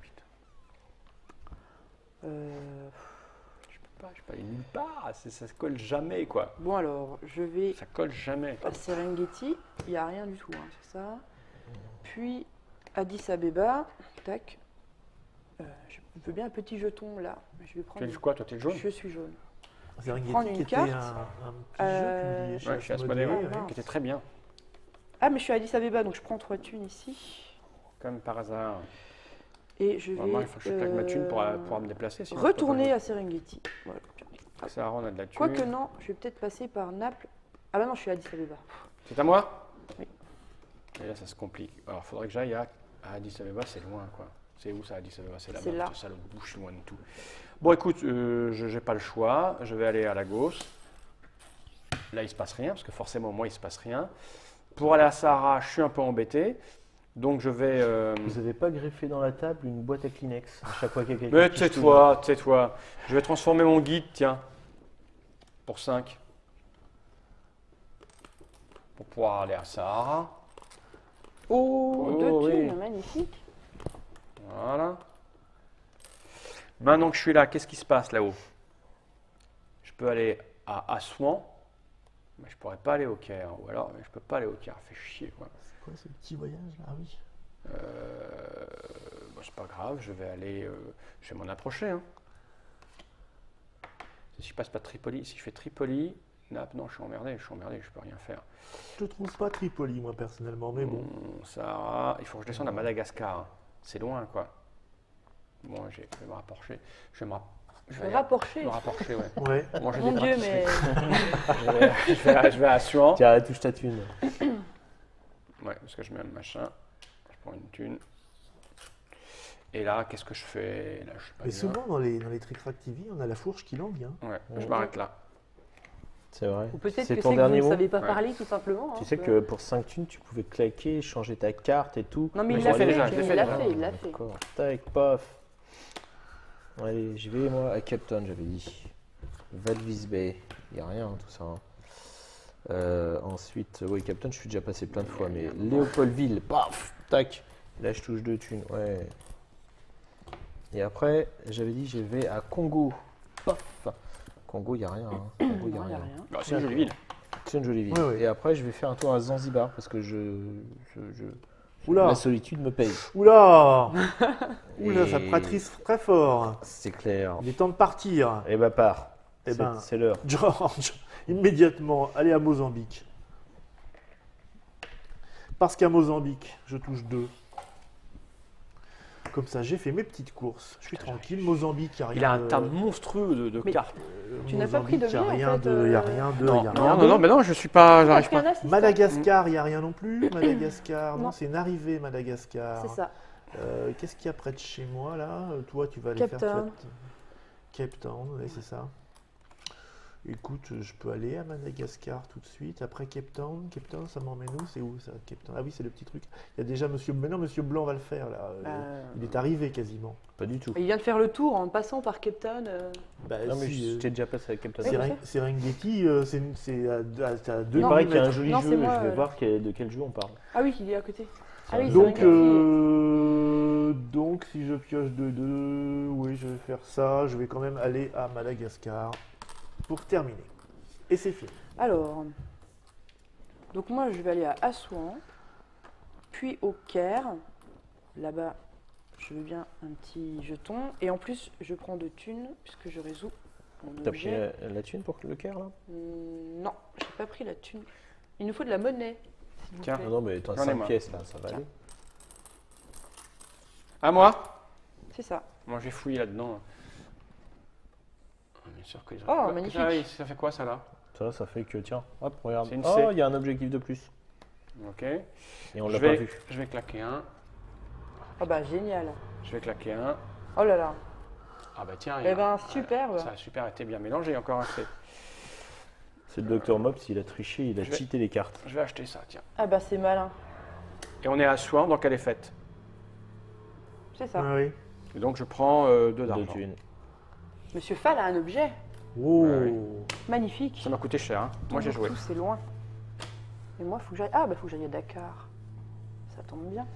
Euh, Je peux pas, je peux pas aller nulle part. C'est- Ça se colle jamais, quoi. Bon alors, je vais Ça colle jamais. à Serengeti. Il n'y a rien du tout, hein, c'est ça. Puis Addis Abeba. Tac. Euh, je veux bien un petit jeton là. Je vais Tu prendre. as dit quoi, toi, t'es le jaune? Je suis jaune. Serengeti prendre qui une était carte. un, un petit Euh, jeu publié chez Ouais, chez Asmodée, Asmodée, ouais. ouais, qui était très bien. Ah mais je suis à Addis Abeba donc je prends trois thunes ici. Comme par hasard. Et je vais Vraiment, il faut que je claque ma thune pour euh, pouvoir me déplacer. sinon je peux pas retourner jouer. à Serengeti. Voilà. Sarah, on a de la thune. Quoique non, je vais peut-être passer par Naples. Ah bah non, je suis à Addis Abeba. C'est à moi? Oui. Et là, ça se complique. Alors, il faudrait que j'aille à, à Addis Abeba, c'est loin, quoi. C'est où ça, Addis Abeba? C'est C'est là-bas. là. Ça le bouche loin de tout. Bon, écoute, euh, je n'ai pas le choix. Je vais aller à Lagos. Là, il ne se passe rien, parce que forcément, moi, il ne se passe rien. Pour aller à Sahara, je suis un peu embêté. Donc, je vais... euh, Vous avez pas greffé dans la table une boîte à Kleenex à chaque fois qu'il y a quelqu'un Mais qui se tais-toi, tais-toi. Je vais transformer mon guide, tiens, pour cinq. Pour pouvoir aller à Sahara. Oh, Oh, deux oui. thunes, magnifique. Voilà. Maintenant que je suis là, qu'est-ce qui se passe là-haut? Je peux aller à Assouan, mais je pourrais pas aller au Caire. Ou alors, je peux pas aller au Caire, fait chier, quoi. C'est quoi ce petit voyage là? Ah oui. Euh, bon, c'est pas grave, je vais aller, euh, je vais m'en approcher. Hein. Si je passe pas Tripoli, si je fais Tripoli, Naples, non, je suis emmerdé, je suis emmerdé, je peux rien faire. Je trouve pas Tripoli moi personnellement, mais bon. Hum, Sahara, il faut que je descende à Madagascar. hein. C'est loin, quoi. Bon, j'ai- je vais me rapprocher. Je vais me, rap- je vais aller- Rapprocher. me rapprocher, ouais. Ouais. Manger Mon des Dieu, bras. mais Je vais, je vais à, je vais à Assouan. Tiens, touche ta thune. Ouais, parce que je mets un machin. Je prends une thune. Et là, qu'est-ce que je fais? Là, je suis pas Mais bien. souvent dans les dans les Trick Track T V, on a la fourche qui langue. Hein. Ouais, je Ouais. m'arrête là. C'est vrai. ou peut-être C'est que ton c'est que vous dernier ne mot savez pas Ouais. parler tout simplement. Tu hein, sais tu que vois. pour cinq thunes, tu pouvais claquer, changer ta carte et tout. Non mais Mais il je l'a l'ai fait fait déjà, je l'ai il fait l'a déjà. fait, il l'a fait. D'accord. Tac, paf. Allez, j'y vais moi à Cape Town, j'avais dit. Valvis Bay, il n'y a rien tout ça. hein. Euh, ensuite, oui, Cape Town, je suis déjà passé plein de fois, mais Léopoldville, paf, tac. Là, je touche deux thunes, ouais. Et après, j'avais dit, je vais à Congo, paf. Congo, il n'y a rien. hein. Congo, il n'y a Non, il y a rien. rien. Bah, c'est une jolie ville. C'est une jolie ville. Ouais, ouais. Et après, je vais faire un tour à Zanzibar parce que je, je, je- Oula. la solitude me paye. Oula. Oula, ça Et pratrice très fort. C'est clair. Il est temps de partir. Et bah, part. Eh C'est ben. c'est l'heure. George, immédiatement, allez à Mozambique. Parce qu'à Mozambique, je touche deux. Comme ça, j'ai fait mes petites courses. Je suis tranquille. Mozambique, il n'y a rien Il a un de... tas monstrueux de, de Mais- cartes. euh, Tu n'as pas pris de Mozambique, il n'y a blé, en rien fait, de... Il n'y a euh, rien de... Non, il y a non, rien non, de- non, mais non, je suis pas, j'arrive Parce pas. qu'il y en a, c'est ça. Madagascar, il n'y a rien non plus. Madagascar, non, Non. c'est une arrivée, Madagascar. C'est ça. Euh, Qu'est-ce qu'il y a près de chez moi, là? Euh, Toi, tu vas aller Cape faire... tu vas Town. te- Cape Town, oui, c'est ça. Écoute, je peux aller à Madagascar tout de suite. Après Cape Town. Cape Town, ça m'emmène où? C'est où ça, Cape Town? Ah oui, c'est le petit truc. Il y a déjà Monsieur... Mais non, Monsieur Blanc va le faire, là. Euh, Euh, Il est arrivé, quasiment. Pas du tout. Il vient de faire le tour en passant par Cape Town. euh. Bah, Non, mais si, euh, j'étais déjà passé avec Captain. Oui, je Seren- sais. Serengeti, euh, c'est c'est à, à, à deux Il Non, paraît qu'il y a un millimètres. joli Non, jeu, c'est moi, je vais euh. voir quel- de quel jeu on parle. Ah oui, il est à côté. Ah oui, Donc, c'est vrai que- euh, donc, si je pioche de deux, oui, je vais faire ça. Je vais quand même aller à Madagascar pour terminer. Et c'est fini. Alors, donc moi je vais aller à Assouan, puis au Caire. Là-bas, je veux bien un petit jeton. Et en plus, je prends de thunes puisque je résous mon T'as pris objet. la, la thune pour le Caire là? Hmm, non, j'ai pas pris la thune. Il nous faut de la monnaie. s'il vous Tiens. plaît. Non, non, mais t'as J'en ai cinq moi. pièces là, ça va Tiens. aller. À moi? C'est ça. Moi, j'ai fouillé là-dedans. Bien sûr que Oh, Ah, magnifique. ah oui, ça fait quoi ça là? Ça, ça fait que, tiens, hop, regarde. C'est une Oh, C. il y a un objectif de plus. Ok. Et on je l'a vais, pas vu. Je vais claquer un. Oh bah génial. Je vais claquer un. Oh là là. Ah bah tiens. il y Eh a- ben ah, superbe. Ça a super été bien mélangé encore un C. C'est le docteur Mops, il a triché, il a Je vais- cheaté les cartes. Je vais acheter ça, tiens. Ah bah c'est malin. Et on est à Souan, donc elle est faite. C'est ça. Ah oui. Et donc je prends euh, deux De d'argent. thunes. Monsieur Fall a un objet Oh. Ouais, magnifique. Ça m'a coûté cher. Hein. Moi j'ai joué. Tout c'est loin. Et moi, faut que j'aille. Ah bah faut que j'aille à Dakar. Ça tombe bien.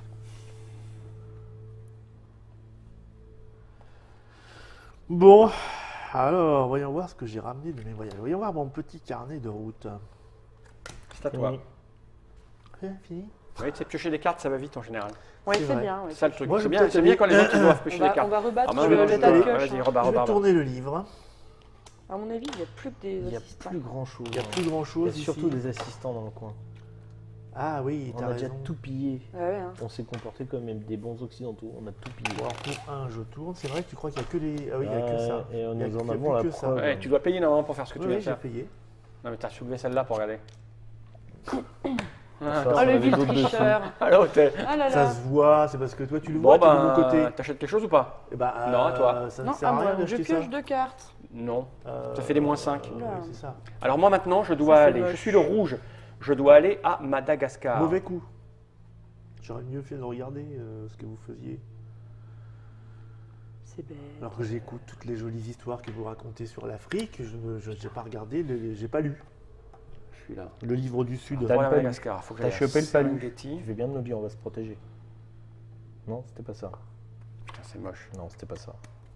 Bon, alors, voyons voir ce que j'ai ramené de mes voyages. Voyons voir mon petit carnet de route. C'est à toi. Fini. Eh, fini. Oui, tu sais, piocher des cartes, ça va vite en général. Ouais, C'est c'est vrai. bien. ouais. C'est ça le truc. Moi, je C'est vais bien, peut-être c'est bien aller- quand les gens qui doivent On piocher va, des on cartes. va rebattre Ah, moi, le, je vais- le je tas de vais- pioche. vas-y, hein. rebats, Je vais rebats. tourner le livre. À mon avis, il n'y a plus que des Il n'y a assistants. plus grand chose. Il n'y a plus grand Il y chose a ici. surtout des assistants dans le coin. Ah oui, On t'as a déjà raison. tout pillé. Ouais, ouais, hein. On s'est comporté comme des bons occidentaux. On a tout pillé. Bon, alors pour un, je tourne. C'est vrai que tu crois qu'il n'y a que les. Ah oui, il n'y a que Ouais, ça. Et Il y a- nous il y en a avons plus la que ça. preuve. Ouais, tu dois payer normalement pour faire ce que tu Oui, viens oui, de j'ai faire. payé. Non mais t'as soulevé celle-là pour regarder. Ça, Ah, on le avait vieux d'autres dessous. tricheur. Alors t'es. Ah là Ça là. se voit, c'est parce que toi tu le Bon vois, t'es de mon ben, côté. t'achètes quelque chose ou pas? Eh ben, Non, à toi. euh, Ça ne Non, sert à à rien moi, je d'acheter ça. pioche deux cartes. Non. Euh, Ça fait des moins cinq. euh, Oula. oui, c'est ça. Alors moi maintenant, je dois Ça, c'est aller. Je moche. suis le rouge. Je dois aller à Madagascar. Mauvais coup. J'aurais mieux fait de regarder euh, ce que vous faisiez. C'est bête. Alors que j'écoute toutes les jolies histoires que vous racontez sur l'Afrique, je n'ai pas regardé, le- j'ai pas lu. Je suis là. Le livre du Sud. T'as Pour le aller à palu. Madagascar. Faut que T'as j'aille à chopé le palu. Serengeti. Je vais bien de nous dire, on va se protéger. Non, c'était pas ça. Putain, c'est moche. Non, c'était pas ça.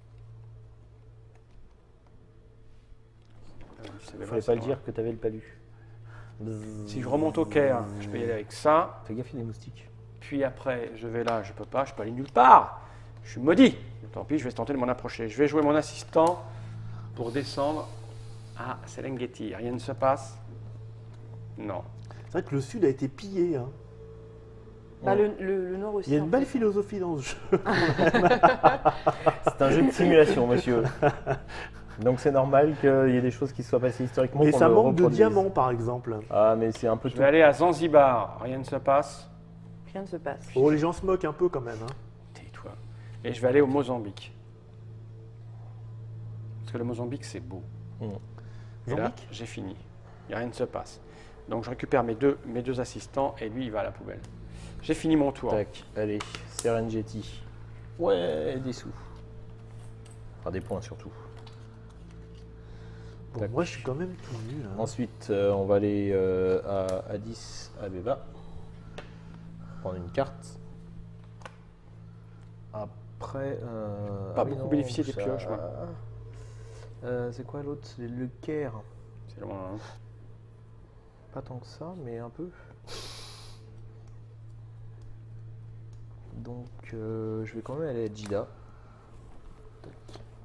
Euh, je savais Il pas, fallait c'est pas le vrai. dire que t'avais le palu. Si je remonte au Caire, je peux y aller avec ça. Fais gaffe, il y a des moustiques. Puis après, je vais là, je peux pas, je peux aller nulle part. Je suis maudit. Tant pis, je vais tenter de m'en approcher. Je vais jouer mon assistant pour descendre à Serengeti. Rien ne se passe. Non. C'est vrai que le Sud a été pillé. Hein. Bah, le, le- le Nord aussi. Il y a en une belle fait. philosophie dans ce jeu. C'est un jeu de simulation, monsieur. Donc c'est normal qu'il y ait des choses qui se soient passées historiquement. Mais qu'on ça le manque de reproduise. diamants, par exemple. Ah, mais c'est un peu Je tout. vais aller à Zanzibar. Rien ne se passe. Rien ne se passe. Oh, les gens se moquent un peu quand même. Hein. Tais-toi. Et je vais aller au Mozambique. Parce que le Mozambique, c'est beau. Mmh. Et là, Mozambique j'ai fini. Il n'y a rien ne se passe. Donc je récupère mes deux, mes deux assistants et lui, il va à la poubelle. J'ai fini mon tour. Tac, allez, Serengeti. Ouais, des sous. Enfin, des points surtout. Bon, Tac. moi, je suis quand même tout nul. Hein. Ensuite, euh, on va aller euh, à Addis Abeba. Prendre une carte. Après. euh, Pas ah oui, beaucoup non, bénéficié des ça- pioches, moi. Euh, c'est quoi l'autre? C'est le Caire. C'est loin. Hein. Pas tant que ça, mais un peu. Donc, euh, je vais quand même aller à Djida. Tac.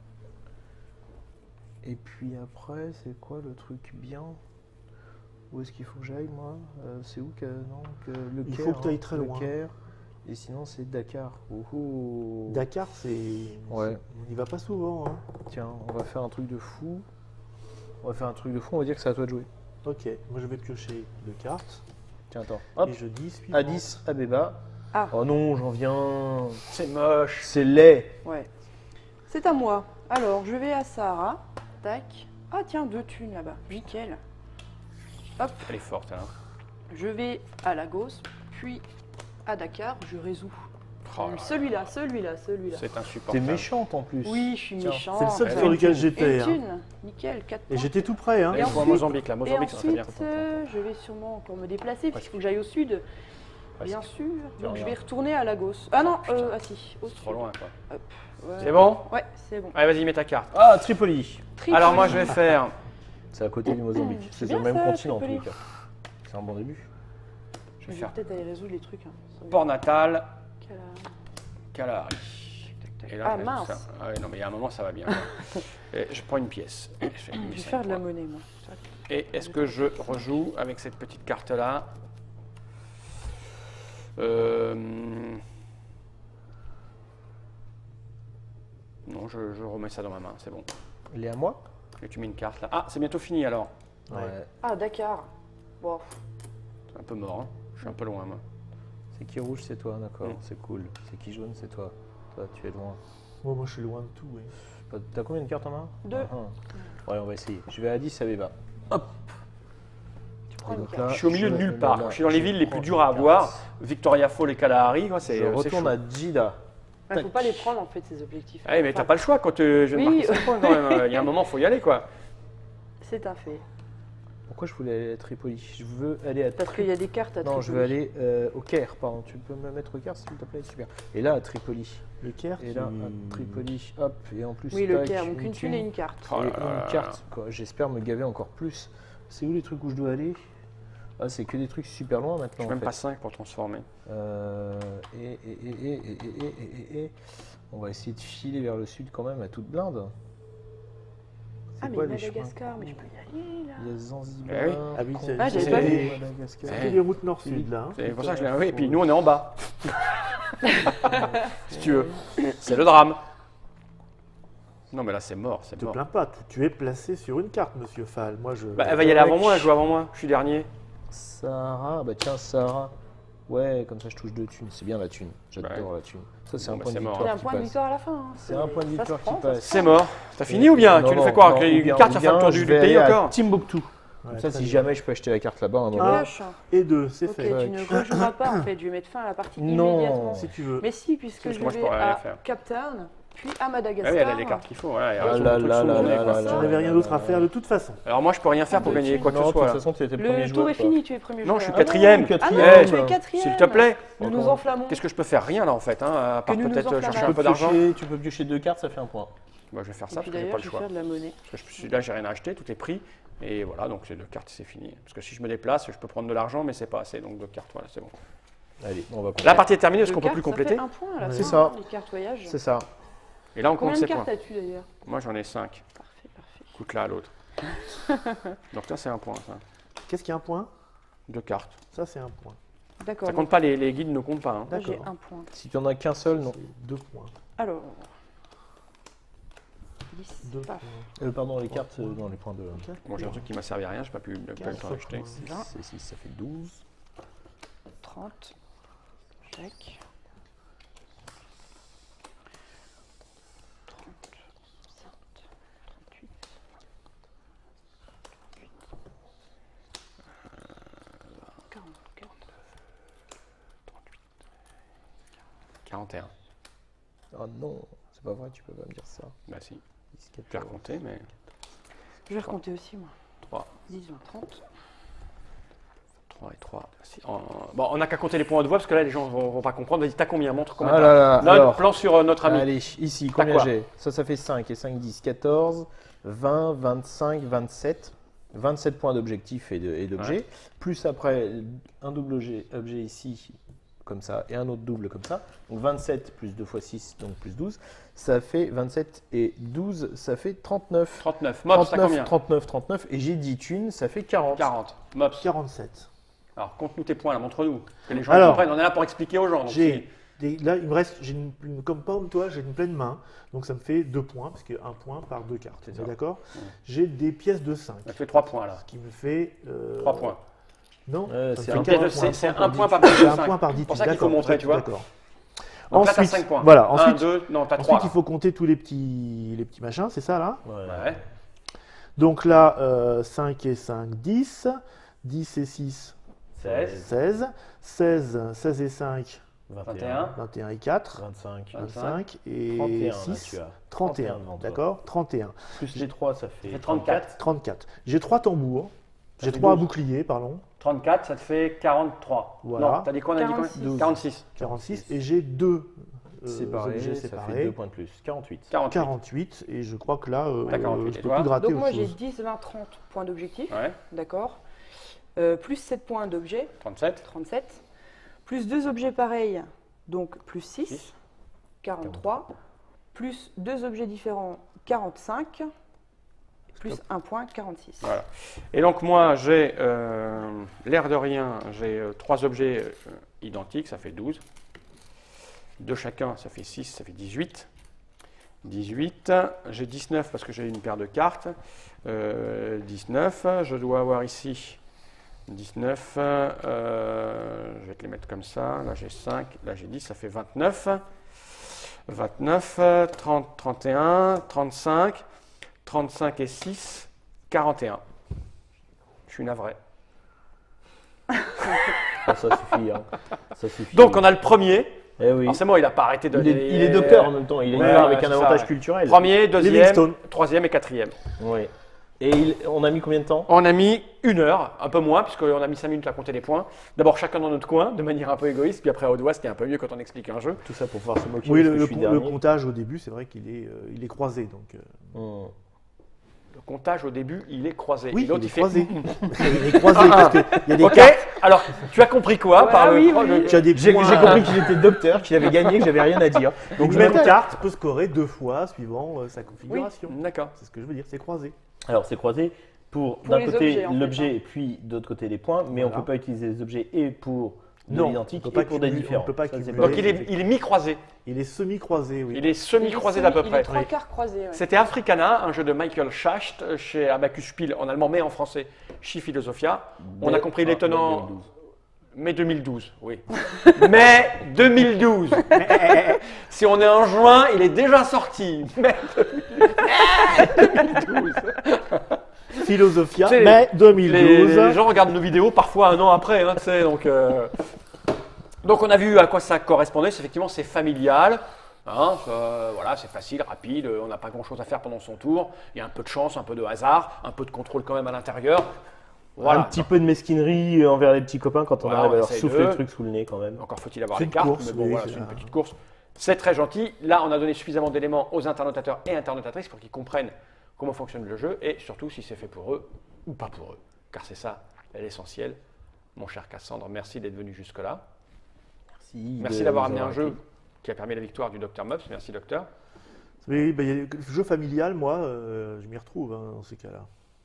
Et puis après, c'est quoi le truc bien? Où est-ce qu'il faut que j'aille, moi? Euh, C'est où que, non, que le Il Caire, faut que t'ailles hein, très le loin. Caire. Et sinon, c'est Dakar. Oh, oh. Dakar, c'est. Ouais. On n'y va pas souvent. Hein. Tiens, on va faire un truc de fou. On va faire un truc de fou, on va dire que c'est à toi de jouer. Ok, moi je vais piocher deux cartes. Tiens, attends. Hop, Et je dis suivant. Addis Abeba. Ah. Oh non, j'en viens. C'est moche. C'est laid. Ouais. C'est à moi. Alors, je vais à Sahara. Tac. Ah tiens, deux thunes là-bas. Nickel. Hop, Elle est forte, hein. je vais à Lagos, puis à Dakar, je résous. Oh là là. Celui-là, celui-là, celui-là. C'est T'es insupportable. méchante en plus. Oui, je suis Tiens. méchant. C'est le seul elle sur a lequel Et j'étais. une Hein. thune. Nickel, quatre Et points. j'étais tout prêt. Hein. Et on voit ensuite- Mozambique là, Et Mozambique, ça serait bien. ensuite, euh, je vais sûrement encore me déplacer, puisqu'il faut que j'aille au sud. Bien sûr. Donc je vais regarde. retourner à Lagos. Ah non, putain. euh, ah si, au C'est sud. trop loin, quoi. Hop, ouais. C'est bon? Ouais, c'est bon. Allez, vas-y, mets ta carte. Ah, Tripoli. Tripoli. Alors moi, je vais faire... C'est à côté du Mozambique. C'est C'est sur bien le même ça, continent en tous les Tripoli. cas. C'est un bon début. Je Je vais vais faire peut-être aller résoudre les trucs. Hein. Ça va. port natal, Quelle- Kalahari. tac, tac. Et là, Ah je vais mince. faire- Ah ouais, non, mais il y a un moment, ça va bien. quoi. Et je prends une pièce. Et je fais Je mes vais cinq faire de la points. monnaie, moi. Et est-ce que je rejoue avec cette petite carte-là? Euh, Non, je, je remets ça dans ma main, c'est bon. Il est à moi? Et tu mets une carte là. Ah, c'est bientôt fini alors. Ouais. Ah, Dakar. Bon, C'est un peu mort, hein. Je suis un peu loin, moi. C'est qui rouge, c'est toi, d'accord. Mm. C'est cool. C'est qui jaune, c'est toi. Toi, tu es loin. Oh, moi, je suis loin de tout. Ouais. T'as- T'as combien de cartes en main? Deux. Ah, ah. Ouais, on va essayer. Je vais à Addis Abeba. tu prends Et une donc carte. là, Je suis au milieu de me nulle mets part. là. Je suis dans les Je villes les prends plus une dures à carte. avoir. Victoria Falls et Kalahari, quoi, c'est Je c'est retourne chaud. à Djida. Il ne faut pas les prendre en fait, ces objectifs. Ah oui, mais t'as pas le choix quand euh, je viens de Oui. marquer cinq points quand même. Il y a un moment, faut y aller, quoi. C'est un fait. Pourquoi je voulais aller à Tripoli? Je veux aller à Parce qu'il y a des cartes à Non, je Tripoli. veux aller euh, au Caire, pardon. Tu peux me mettre au Caire, s'il te plaît? Super. Et là, à Tripoli. Le Caire, Et là, tu- à Tripoli. Hop. Et en plus, Oui, le tac, Caire, donc une thune et thune une carte. Oh et là là là une là. carte. quoi. J'espère me gaver encore plus. C'est où les trucs où je dois aller? Ah, c'est que des trucs super loin Je maintenant. suis en même fait. pas cinq pour transformer. Euh, et, et, et, et, et, et, et, et, et. On va essayer de filer vers le sud quand même à toute blinde. C'est Ah, mais quoi les chemins? Madagascar, mais je peux y aller là. Il y a Zanzibar. Eh oui. Ah oui, c'est- Ah, j'avais c'est pas les- vu. Madagascar. c'est les routes nord-sud, là. hein. C'est pour ça que je l'ai. Oui, et puis nous, on est en bas. Si tu veux. C'est le drame. Non, mais là, c'est mort. C'est Ne te mort. plains pas, tu, tu es placé sur une carte, monsieur Fall. Moi, je. Bah, elle va y aller avant moi, elle joue avant moi. Je suis dernier. Sahara, bah tiens, Sahara. Ouais, comme ça je touche deux thunes. C'est bien la thune. J'adore Ouais. la thune. Ça, c'est Bon, un bah, point de c'est mort. C'est victoire un qui point de passe. victoire à la fin. hein. C'est un point de Ça se victoire prend, qui ça se passe. C'est mort. T'as fini ou bien? Non, Tu nous non, fais quoi? non, ou Une bien- carte, ou ça fait le bien, tour je du, vais du pays aller à encore? Timbuktu. Ouais, Comme ça, très si bien. jamais je peux acheter la carte là-bas, un Quelle endroit. vache. Et deux, c'est Ok, fait. Ouais, tu ne tu- rejoueras pas en fait, je vais mettre fin à la partie Non. immédiatement. Si tu veux. Mais si, puisque Parce je que moi, je vais pourrais rien à faire. Cap Town, puis à Ah Madagascar. oui, elle a les cartes qu'il faut. Voilà, il y a Ah raison, là le truc là sous le là nez, là quoi. là J'en avais rien d'autre à faire de toute façon. Alors moi, je peux rien faire pour Deux gagner thunes. quoi que Non, ce de soit. toute là. façon, tu étais le Le premier tour joueur. est quoi. fini, tu es premier joueur. Non, je suis Ah quatrième. non, Ah Quatrième. non, tu es S'il quatrième. S'il te plaît. Nous nous enflammons. Qu'est-ce que je peux faire? Rien là en fait, hein, à part Que nous nous peut-être euh, enflammons. chercher Tu un peux peu d'argent. piocher- Tu peux piocher deux cartes, ça fait un point. Moi, je vais faire Et ça puis parce que j'ai d'ailleurs, pas le je vais choix. faire de la monnaie. Parce que je suis là, j'ai rien à acheter, tout est pris. Et voilà, donc c'est deux cartes, c'est fini. Parce que si je me déplace, je peux prendre de l'argent, mais c'est pas assez. Donc deux cartes, voilà, c'est bon. Allez, on va La partie est terminée parce Deux qu'on peut plus cartes, compléter. Ça fait un point à la C'est fin, ça. hein, les cartes voyage. C'est ça. Et là, on compte Combien de ses points. cartes as-tu d'ailleurs? Moi, j'en ai cinq. Parfait, parfait. Coûte là à l'autre. Donc ça, c'est un point. Ça. Qu'est-ce qu'il y a un point? Deux cartes. Ça, c'est un point. D'accord. Ça compte pas, les, les guides ne comptent pas. Hein. Moi, j'ai D'accord. un point. Si tu en as qu'un seul, non. C'est deux points. Alors. dix. Deux Paf. points. Euh, pardon, les cartes, euh, non, les points de. Quatre Bon, j'ai un points. truc qui m'a servi à rien, j'ai pas pu, pas eu le temps Quatre d'acheter. points. vingt. C'est six, ça fait douze. trente. Tac. trente-sept. trente-huit. quarante. quarante. quarante et un. Ah non, c'est pas vrai, tu peux pas me dire ça. Bah si, dix, je vais quatorze. recompter, mais Je vais recompter aussi, moi. trois. dix, vingt, trente. trois et trois. Si, en- Bon, on n'a qu'à compter les points de voix parce que là, les gens vont, vont pas comprendre. Vas-y, t'as combien? Montre combien. Ah t'as. là là, Notre alors. plan sur euh, notre ami. Allez, ici, T'as combien quoi? j'ai? Ça, ça fait cinq. Et cinq, dix, quatorze, vingt, vingt-cinq, vingt-sept. vingt-sept points d'objectif et de- et d'objet. Plus après, un double objet, objet ici, comme ça, et un autre double comme ça. Donc vingt-sept plus deux fois six, donc plus douze. Ça fait vingt-sept et douze, ça fait trente-neuf. trente-neuf. Mops, t'as trente-neuf, combien? trente-neuf, trente-neuf. Et j'ai dix thunes, ça fait quarante. quarante. Mops. quarante-sept. Alors, compte-nous tes points là, montre-nous. Que les gens Alors, comprennent. On est là pour expliquer aux gens. donc J'ai des- là, il me reste, j'ai une, une- comme pomme, toi, j'ai une pleine main, donc ça me fait deux points, parce que un point par deux cartes. C'est On est ça. d'accord? Ouais. J'ai des pièces de cinq, Ça fait trois points là. ce qui me fait. euh, trois points. Non, Euh, ça me c'est fait un quatre point. points. C'est- c'est par un dix. point par C'est pièce de un cinq. point par dix. C'est pour ça qu'il faut d'accord, montrer, tu vois. D'accord. Donc là, t'as Ensuite, cinq points. voilà, un, ensuite, deux, non, t'as ensuite trois. il faut compter tous les petits, les petits machins, c'est ça là? Ouais. Ouais. Donc là, euh, cinq et cinq, dix. dix et six, seize, seize. seize, seize et cinq, vingt et un, vingt et un et quatre. vingt-cinq. vingt-cinq et trente et un, là, six, tu as. trente et un. trente et un devant toi. D'accord, trente et un. Plus G trois, ça fait, Ça fait trente-quatre. trente-quatre. J'ai trois tambours. Ça J'ai fait trois douze. boucliers, pardon. trente-quatre, ça te fait quarante-trois. Voilà. Non, t'as dit quoi? On a dit quarante-six. combien? quarante-six. quarante-six. Et j'ai deux euh, séparé, objets ça fait séparés. deux points de plus. quarante-huit. quarante-huit. quarante-huit. Et je crois que là, euh, T'as quarante-huit. je Et peux toi plus gratter Donc moi autre j'ai chose. dix, vingt, trente points d'objectif, Ouais, d'accord. Euh, plus sept points d'objet, trente-sept. trente-sept. Plus deux objets pareils, donc plus six, six. quarante-trois. Plus deux objets différents, quarante-cinq. Plus un point, quarante-six. Voilà. Et donc moi, j'ai, euh, l'air de rien, j'ai euh, trois objets euh, identiques, ça fait douze. De chacun, ça fait six, ça fait dix-huit. dix-huit. J'ai dix-neuf parce que j'ai une paire de cartes. Euh, dix-neuf. Je dois avoir ici dix-neuf. Euh, je vais te les mettre comme ça. Là, j'ai cinq. Là, j'ai dix. Ça fait vingt-neuf. vingt-neuf, trente, trente et un, trente-cinq. trente-cinq et six, quarante et un. Je suis navré. Ah, ça suffit. Hein. Ça suffit. Donc, on a le premier. Eh oui. Forcément, il n'a pas arrêté de. Il est, il est docteur en même temps. Il est Ouais, une part avec ouais, un c'est avantage ça, ouais. culturel. Premier, deuxième, Livingstone. troisième et quatrième. Oui. Et il- on a mis combien de temps? On a mis une heure, un peu moins, puisqu'on a mis cinq minutes à compter les points. D'abord, chacun dans notre coin, de manière un peu égoïste, puis après, à haute voix, c'était un peu mieux quand on explique un jeu. Tout ça pour pouvoir se moquer Oui, parce le, que le je suis com- le dernier. comptage au début, c'est vrai qu'il est, euh, il est croisé. Donc, euh, Hum. Le comptage, au début, il est croisé. Oui, Et l'autre, il est fait. croisé. il est croisé parce qu'il y a des Ok, cartes. alors, tu as compris quoi Ouais, par le. oui, cro- oui. le- Tu as des J'ai points. j'ai compris qu'il était docteur, qu'il avait gagné, que j'avais rien à dire. Donc, Donc je même me carte peut scorer deux fois suivant euh, sa Oui. configuration. D'accord. C'est ce que je veux dire, c'est croisé. Alors c'est croisé pour, Pour d'un les côté objets, en fait, l'objet hein. et puis de l'autre côté les points, mais on ne Voilà. peut pas utiliser les objets et pour de Non, l'identique on peut pas et pour des cumuler- on différents. peut pas Ça, c'est cumuler. Donc, pas- il est, il est mi-croisé. Il est semi-croisé, oui. Il est semi-croisé d'à peu Il est près. trois Oui. quarts croisé. ouais. C'était Africana, un jeu de Michael Schacht chez Abacus Spiel en allemand, mais en français chez Philosophia. On a Dès- compris ah, l'étonnant. deux mille douze. Mai deux mille douze, oui. Mai deux mille douze. Si on est en juin, il est déjà sorti. Mai deux mille douze. Philosophia, Tu sais, mai deux mille douze. Les, les gens regardent nos vidéos parfois un an après, hein, tu sais, donc, euh, donc on a vu à quoi ça correspondait. C'est- Effectivement, c'est familial. Hein, ça, voilà, c'est facile, rapide. On n'a pas grand-chose à faire pendant son tour. Il y a un peu de chance, un peu de hasard, un peu de contrôle quand même à l'intérieur. Voilà. Un petit peu de mesquinerie envers les petits copains quand on Voilà, arrive on à leur essaye souffler de- le truc sous le nez quand même. Encore faut-il avoir C'est les une cartes, course, mais bon, oui, voilà, c'est c'est une un- petite course. C'est très gentil. Là, on a donné suffisamment d'éléments aux internautateurs et internautatrices pour qu'ils comprennent comment fonctionne le jeu et surtout si c'est fait pour eux ou pas pour eux. Car c'est ça l'essentiel. Mon cher Cassandre, merci d'être venu jusque-là. Merci, Merci de d'avoir nous amené un avoir jeu accueillis. qui a permis la victoire du docteur Mops. Merci, docteur. Oui, ben, il y a le jeu familial, moi, euh, je m'y retrouve hein, dans ces cas-là.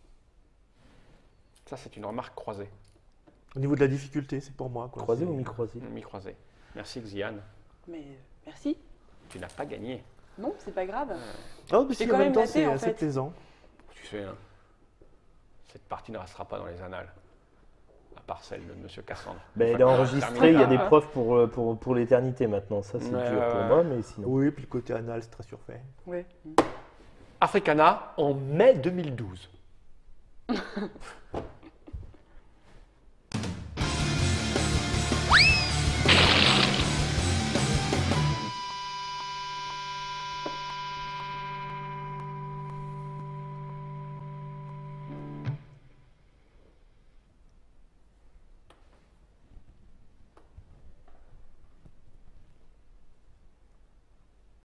Ça, c'est une remarque croisée. Au niveau de la difficulté, c'est pour moi. Quoi. Croisé C'est- ou mi-croisé? Mi-croisée. Merci, Xiane. Mais euh, merci. Tu n'as pas gagné. Non, c'est pas grave. Oh, mais C'est si, quand en même même temps, maté, c'est en assez fait. plaisant. Tu sais, hein, cette partie ne restera pas dans les annales. À part celle de Monsieur Cassandre. Ben, Une il est fois qu'on aura enregistré, il y a des terminé. preuves pour, euh, pour, pour l'éternité maintenant. Ça, c'est Ouais, dur pour ouais, moi, ouais. mais sinon. Oui, puis le côté anal, c'est très surfait. Ouais. Africana en mai deux mille douze.